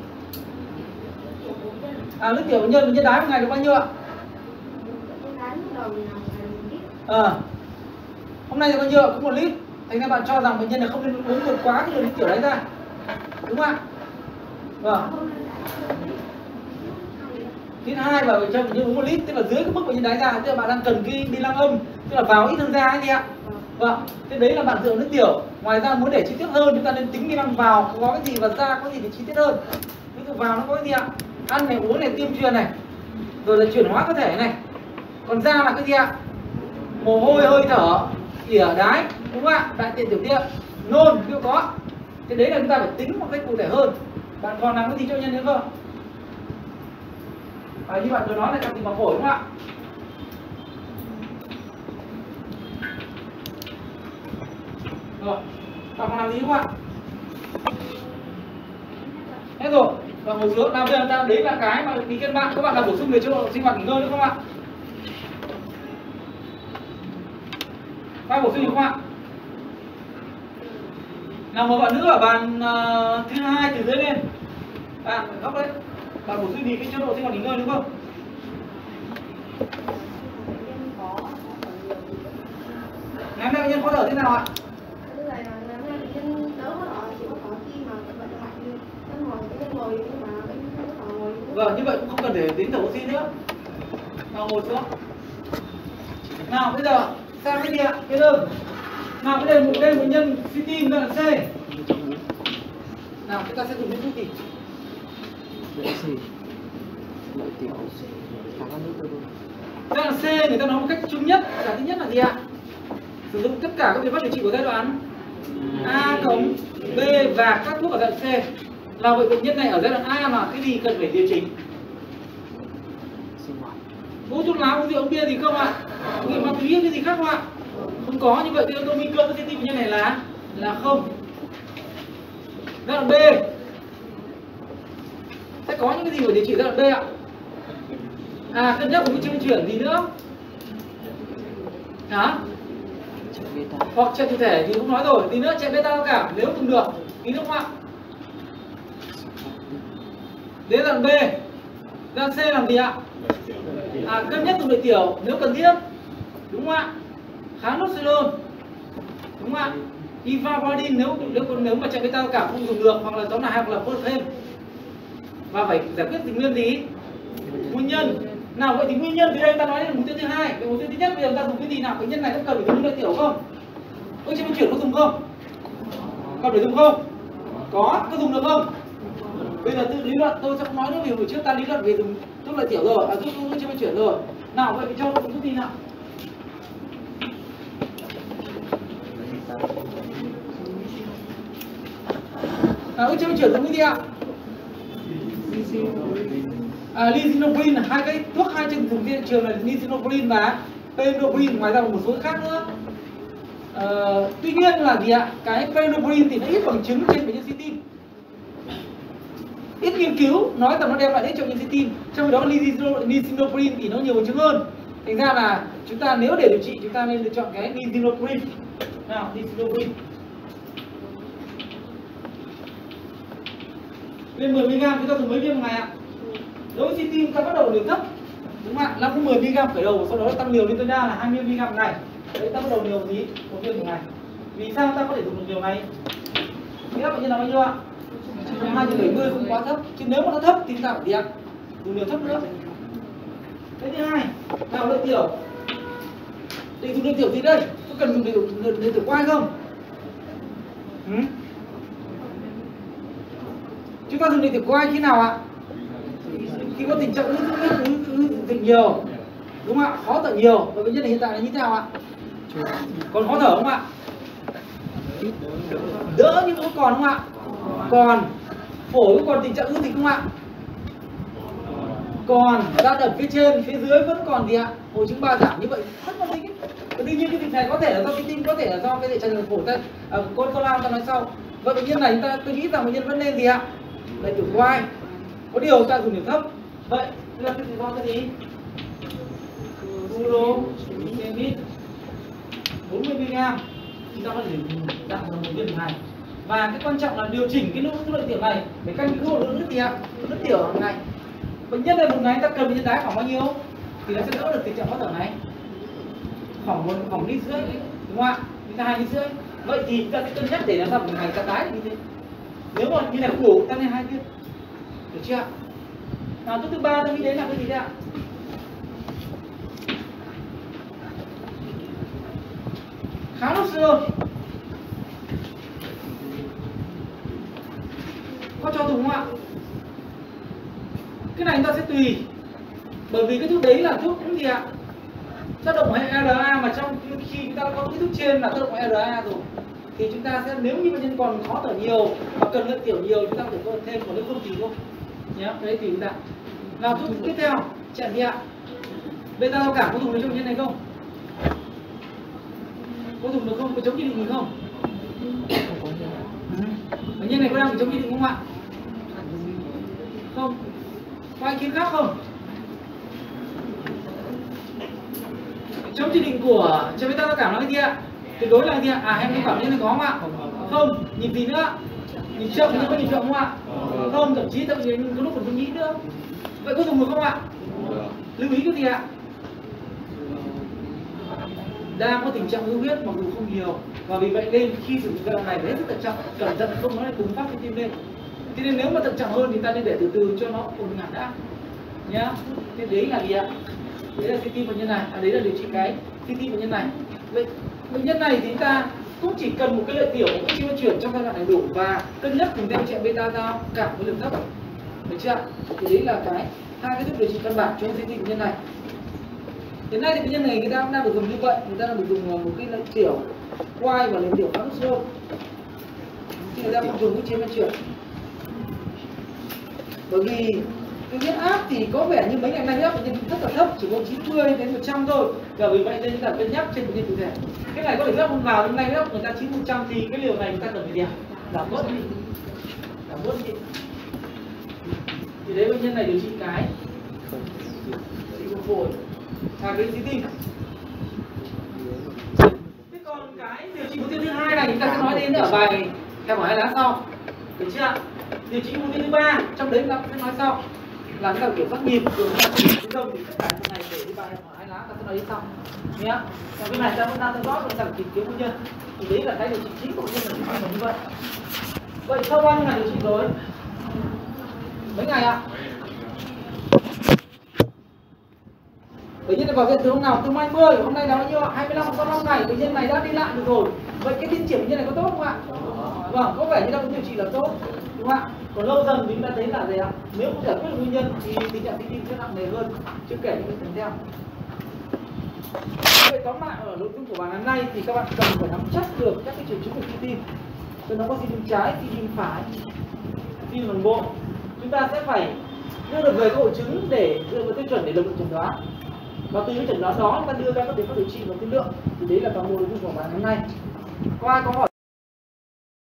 À, nước tiểu bệnh nhân, bệnh nhân đái một ngày được bao nhiêu ạ? cái đá nước đầu là một lít. Ờ. Hôm nay là bao nhiêu ạ? Cũng một lít. Thành ra bạn cho rằng bệnh nhân là không nên uống vượt quá cái lượng nước tiểu đấy ra. Đúng không ạ? Vâng. Thứ hai và cho bệnh nhân uống một lít, tức là dưới cái mức bệnh nhân đái ra, tức là bạn đang cần cái bi lăng âm, tức là vào ít hơn ra ấy gì ạ? Vâng. Thế đấy là bạn dựa nước tiểu. Ngoài ra muốn để chi tiết hơn chúng ta nên tính bi lăng vào có cái gì và ra có gì để chi tiết hơn. Ví dụ vào nó có cái gì ạ? Ăn này, uống này, tiêm truyền này, rồi là chuyển hóa cơ thể này. Còn ra là cái gì ạ? Mồ hôi, hơi thở, ỉa đái, đúng không ạ? Đại tiện tiểu tiện, nôn, nếu có. Thế đấy là chúng ta phải tính một cách cụ thể hơn. Bạn còn làm cái gì cho nhân nữa không? À, như bạn vừa nói là can thiệp vào phổi đúng không ạ? Rồi, bạn còn làm gì không ạ? Hết rồi, và ngồi xuống. Nào bây giờ ta đấy là cái mà ý kiến bạn. Các bạn làm bổ sung về chế độ sinh hoạt nghỉ ngơi nữa không ạ? Các bổ sung gì không ạ? Nào một bạn nữa ở bàn uh, thứ hai từ dưới lên. Bạn góc đấy. Bạn bổ sung gì cái chế độ sinh hoạt nghỉ ngơi đúng không? Ngày hôm nay bệnh nhân khó thở thế nào ạ? Tức là ngày hôm nay bệnh nhân đỡ khó thở, chỉ có thở khi mà bệnh nhân lạnh, nó ngồi bệnh nhân ngồi nhưng mà bệnh nhân không có thở ngồi. Vâng, như vậy cũng không cần để đến thở oxy nữa. Nào ngồi xuống. Nào bây giờ sang cái gì ạ? Cái đơn. Nào cái đây một đây bệnh nhân suy tim giai đoạn C. Nào chúng ta sẽ dùng những thuốc gì? Giai đoạn C người ta nói một cách chung nhất là thứ nhất là gì ạ? Sử dụng tất cả các biện pháp điều trị của giai đoạn A cộng B và các thuốc ở giai đoạn C. Là vậy bệnh nhân này ở giai đoạn A mà cái gì cần phải điều chỉnh? Uống thuốc lá, uống rượu, uống bia gì không ạ? Nghiện ma túy cái gì khác không ạ? Không có. Như vậy thì yếu tố nguy cơ cái tim bệnh nhân này là là không. Giai đoạn B sẽ có những cái gì phải điều trị giai đoạn B ạ? À, cân nhắc một cái chương chuyển gì nữa? Hả? Hoặc chạy chủ thể thì không nói rồi, tí nữa chạy beta cao cảm nếu dùng được, tí nữa không ạ? Đến đoạn B, đoạn C làm gì ạ? À, cân nhắc dùng lợi tiểu nếu cần thiết, đúng không ạ? Kháng noxolon, đúng không ạ? Ivabradine nếu nếu nếu mà chạy beta cao cảm không dùng được, hoặc là tóm lại hoặc là phối hợp thêm, và phải giải quyết tình nguyên gì? Nguyên nhân. Nào vậy thì nguyên nhân thì đây ta nói là mục tiêu thứ hai, cái mục tiêu thứ nhất bây giờ ta dùng cái gì nào? Bệnh nhân này có cần phải dùng lợi tiểu không? Ôi trên chuyển có dùng không? Cần phải dùng không? Có, có dùng được không? Bây giờ tự lý luận tôi sẽ không nói nữa vì hồi trước ta lý luận về dùng thuốc lợi tiểu rồi, à thuốc thuốc trên chuyển rồi. Nào vậy thì cho nó dùng thuốc gì nào? À, ôi trên chuyển dùng cái gì ạ? À, lisinopril, hai cái thuốc hai trên dùng trên trường là lisinopril và penopril, ngoài ra một số khác nữa. À, tuy nhiên là gì ạ? Cái penopril thì nó ít bằng chứng trên bệnh nhân suy tim, ít nghiên cứu nói rằng nó đem lại ích cho bệnh nhân suy tim, trong khi đó lisinopril thì nó nhiều bằng chứng hơn. Thành ra là chúng ta nếu để điều trị chúng ta nên lựa chọn cái lisinopril. Nào, lisinopril lên mười mi-li-gam chúng ta dùng mấy viên một ngày ạ? Đối với suy tim ta bắt đầu liều thấp, đúng không ạ? Là mười mi-li-gam khởi đầu, sau đó tăng liều lên tối đa là hai mươi mi-li-gam một ngày. Đấy, ta bắt đầu liều gì? Một viên một ngày. Vì sao ta có thể dùng được liều này? Nghĩa bệnh nhân là bao nhiêu ạ? hai trăm bảy mươi không quá thấp, chứ nếu mà nó thấp thì ta phải gì ạ? Dùng liều thấp nữa. Cái thứ hai, nào lợi tiểu. Để dùng lợi tiểu gì đây? Có cần dùng lợi, lợi tiểu quai không? Ừ? Chúng ta dùng lợi tiểu quai khi nào ạ? Khi có tình trạng ứ ứ dịch nhiều, đúng không ạ? Khó thở nhiều, và bệnh nhân hiện tại là như thế nào ạ? Còn khó thở không ạ? Đỡ nhưng vẫn còn không ạ? Còn phổi còn tình trạng ứ dịch không ạ? Còn da đập phía trên, phía dưới vẫn còn gì ạ? Hội chứng ba giảm như vậy rất là thích. Tuy nhiên cái việc này có thể là do cái tim, có thể là do cái hệ tràn đường phổi ta, à, con co lao ta nói sau. Vậy bệnh nhân này chúng ta tôi nghĩ rằng bệnh nhân vẫn nên gì ạ? Lợi tiểu quai. Có điều ta dùng điểm thấp. Vậy là cái do cái gì? Furosemide bốn mươi mi-li-gam chúng ta có thể đặt vào một viên một ngày. Và cái quan trọng là điều chỉnh cái lượng lợi tiểu này để căn cứ vào lượng nước gì ạ? Nước tiểu hàng ngày. Bệnh nhân này một ngày ta cần bệnh nhân đái khoảng bao nhiêu thì nó sẽ đỡ được tình trạng khó thở này? Khoảng một khoảng lít rưỡi, đúng không ạ? Chúng ta hai lít rưỡi. Vậy thì chúng ta sẽ cân nhắc để làm sao một ngày ta đái như thế. Nếu mà như này không đủ, ta nên hai viên. Được chưa ạ? Nào, thuốc thứ ba ta nghĩ đến là cái gì đấy ạ? Kháng noxolon. Có cho dùng không ạ? Cái này chúng ta sẽ tùy. Bởi vì cái thuốc đấy là thuốc cũng gì ạ? Tác động hệ rờ a, mà trong khi chúng ta có cái thuốc trên là tác động hệ rờ a rồi thì chúng ta sẽ, nếu như bệnh nhân còn khó thở nhiều và cần lợi tiểu nhiều chúng ta có thể phối hợp thêm, còn nếu không thì thôi nhé. Cái đấy tùy chúng ta. Nào, thuốc tiếp theo chạy gì ạ? Beta cao cảm có dùng được cho bệnh nhân này không? Có dùng được không? Có chống chỉ định gì không? Bệnh nhân này có đang bị chống chỉ định không ạ? Không. Có ai kiến khác không? Chống chỉ định của cho beta cao cảm là cái gì ạ? Tuyệt đối là cái gì ạ? À, em có cảm nhận là có không ạ? Không. Nhịp gì nữa? Nhịp chậm nhưng có nhịp chậm không ạ? Không, thậm chí thậm chí có lúc còn không nhĩ nữa. Vậy có dùng được không ạ? Lưu ý cái gì ạ? Đang có tình trạng ưu huyết mặc dù không nhiều, và vì vậy nên khi sử dụng giai đoạn này phải hết sức thận trọng, cẩn thận không nói bùng phát cái tim lên. Thế nên nếu mà thận trọng hơn thì ta nên để từ từ cho nó ổn định hẳn đã nhá. Thế đấy là gì ạ? Đấy là xê tê bệnh nhân này, à đấy là điều trị cái xê tê bệnh nhân này. Vậy bệnh nhân này thì chúng ta cũng chỉ cần một cái lợi tiểu, một cái chi chuyển trong giai đoạn này đủ, và cân nhắc cùng theo chạy beta cao cảm với lượng thấp, được chưa? Thì đấy là cái hai cái thuốc điều trị căn bản cho xê tê bệnh nhân này. Hiện nay thì bệnh nhân này người ta cũng đang được dùng như vậy, người ta đang được dùng một cái lợi tiểu quai và lợi tiểu kháng noxolon, chứ người ta không dùng cái chế men chuyển. Bởi vì cái huyết áp thì có vẻ như mấy ngày nay huyết áp bệnh nhân rất là thấp, chỉ có chín mươi đến một trăm thôi, và vì vậy nên chúng ta cân nhắc trên bệnh nhân cụ thể. Cái này có thể huyết áp không vào, nhưng nay huyết áp người ta chín một trăm thì cái liều này chúng ta cần phải gì ạ? Giảm bớt đi, giảm bớt đi. Thì đấy bệnh nhân này điều trị cái phổi, à cái xê tê. Thế còn cả này chúng ta sẽ nói đến ở bài theo hỏi hai lá sau, được chưa? Điều trị ưu tiên thứ ba trong đấy chúng ta sẽ nói sau là chúng ta kiểm soát nhịp, rồi chúng ta sẽ không thì tất cả những này để đi bài hỏi hai lá ta sẽ nói đến sau nhé. Còn cái này ta vẫn đang theo dõi và tìm kiếm nguyên nhân, thì đấy là cái điều trị chính của nguyên nhân là như vậy. Vậy sau bao nhiêu ngày điều trị rồi? Mấy ngày ạ? Bệnh nhân này vào viện từ hôm nào? Từ hai mươi, hôm nay là bao nhiêu ạ? hai mươi lăm, sau năm ngày bệnh nhân này đã đi lại được rồi. Vậy cái tiến triển bệnh nhân này có tốt không ạ? Vâng, có vẻ như đang điều trị là tốt, đúng không ạ? Còn lâu dần chúng ta thấy là gì ạ? Nếu không giải quyết được nguyên nhân thì tình trạng suy tim sẽ nặng nề hơn, chưa kể những cái theo. Vậy tóm lại ở nội dung của bài hôm nay thì các bạn cần phải nắm chắc được các cái triệu chứng của suy tim. Cho nó có suy tim trái, suy tim phải, suy tim đồng bộ. Chúng ta sẽ phải đưa được về các hội chứng để đưa vào tiêu chuẩn để lập luận chẩn đoán. Và từ cái chẩn đoán đó chúng ta đưa ra các biện pháp điều trị và tiên lượng. Thì đấy là toàn bộ nội dung của bài hôm nay. Có ai có hỏi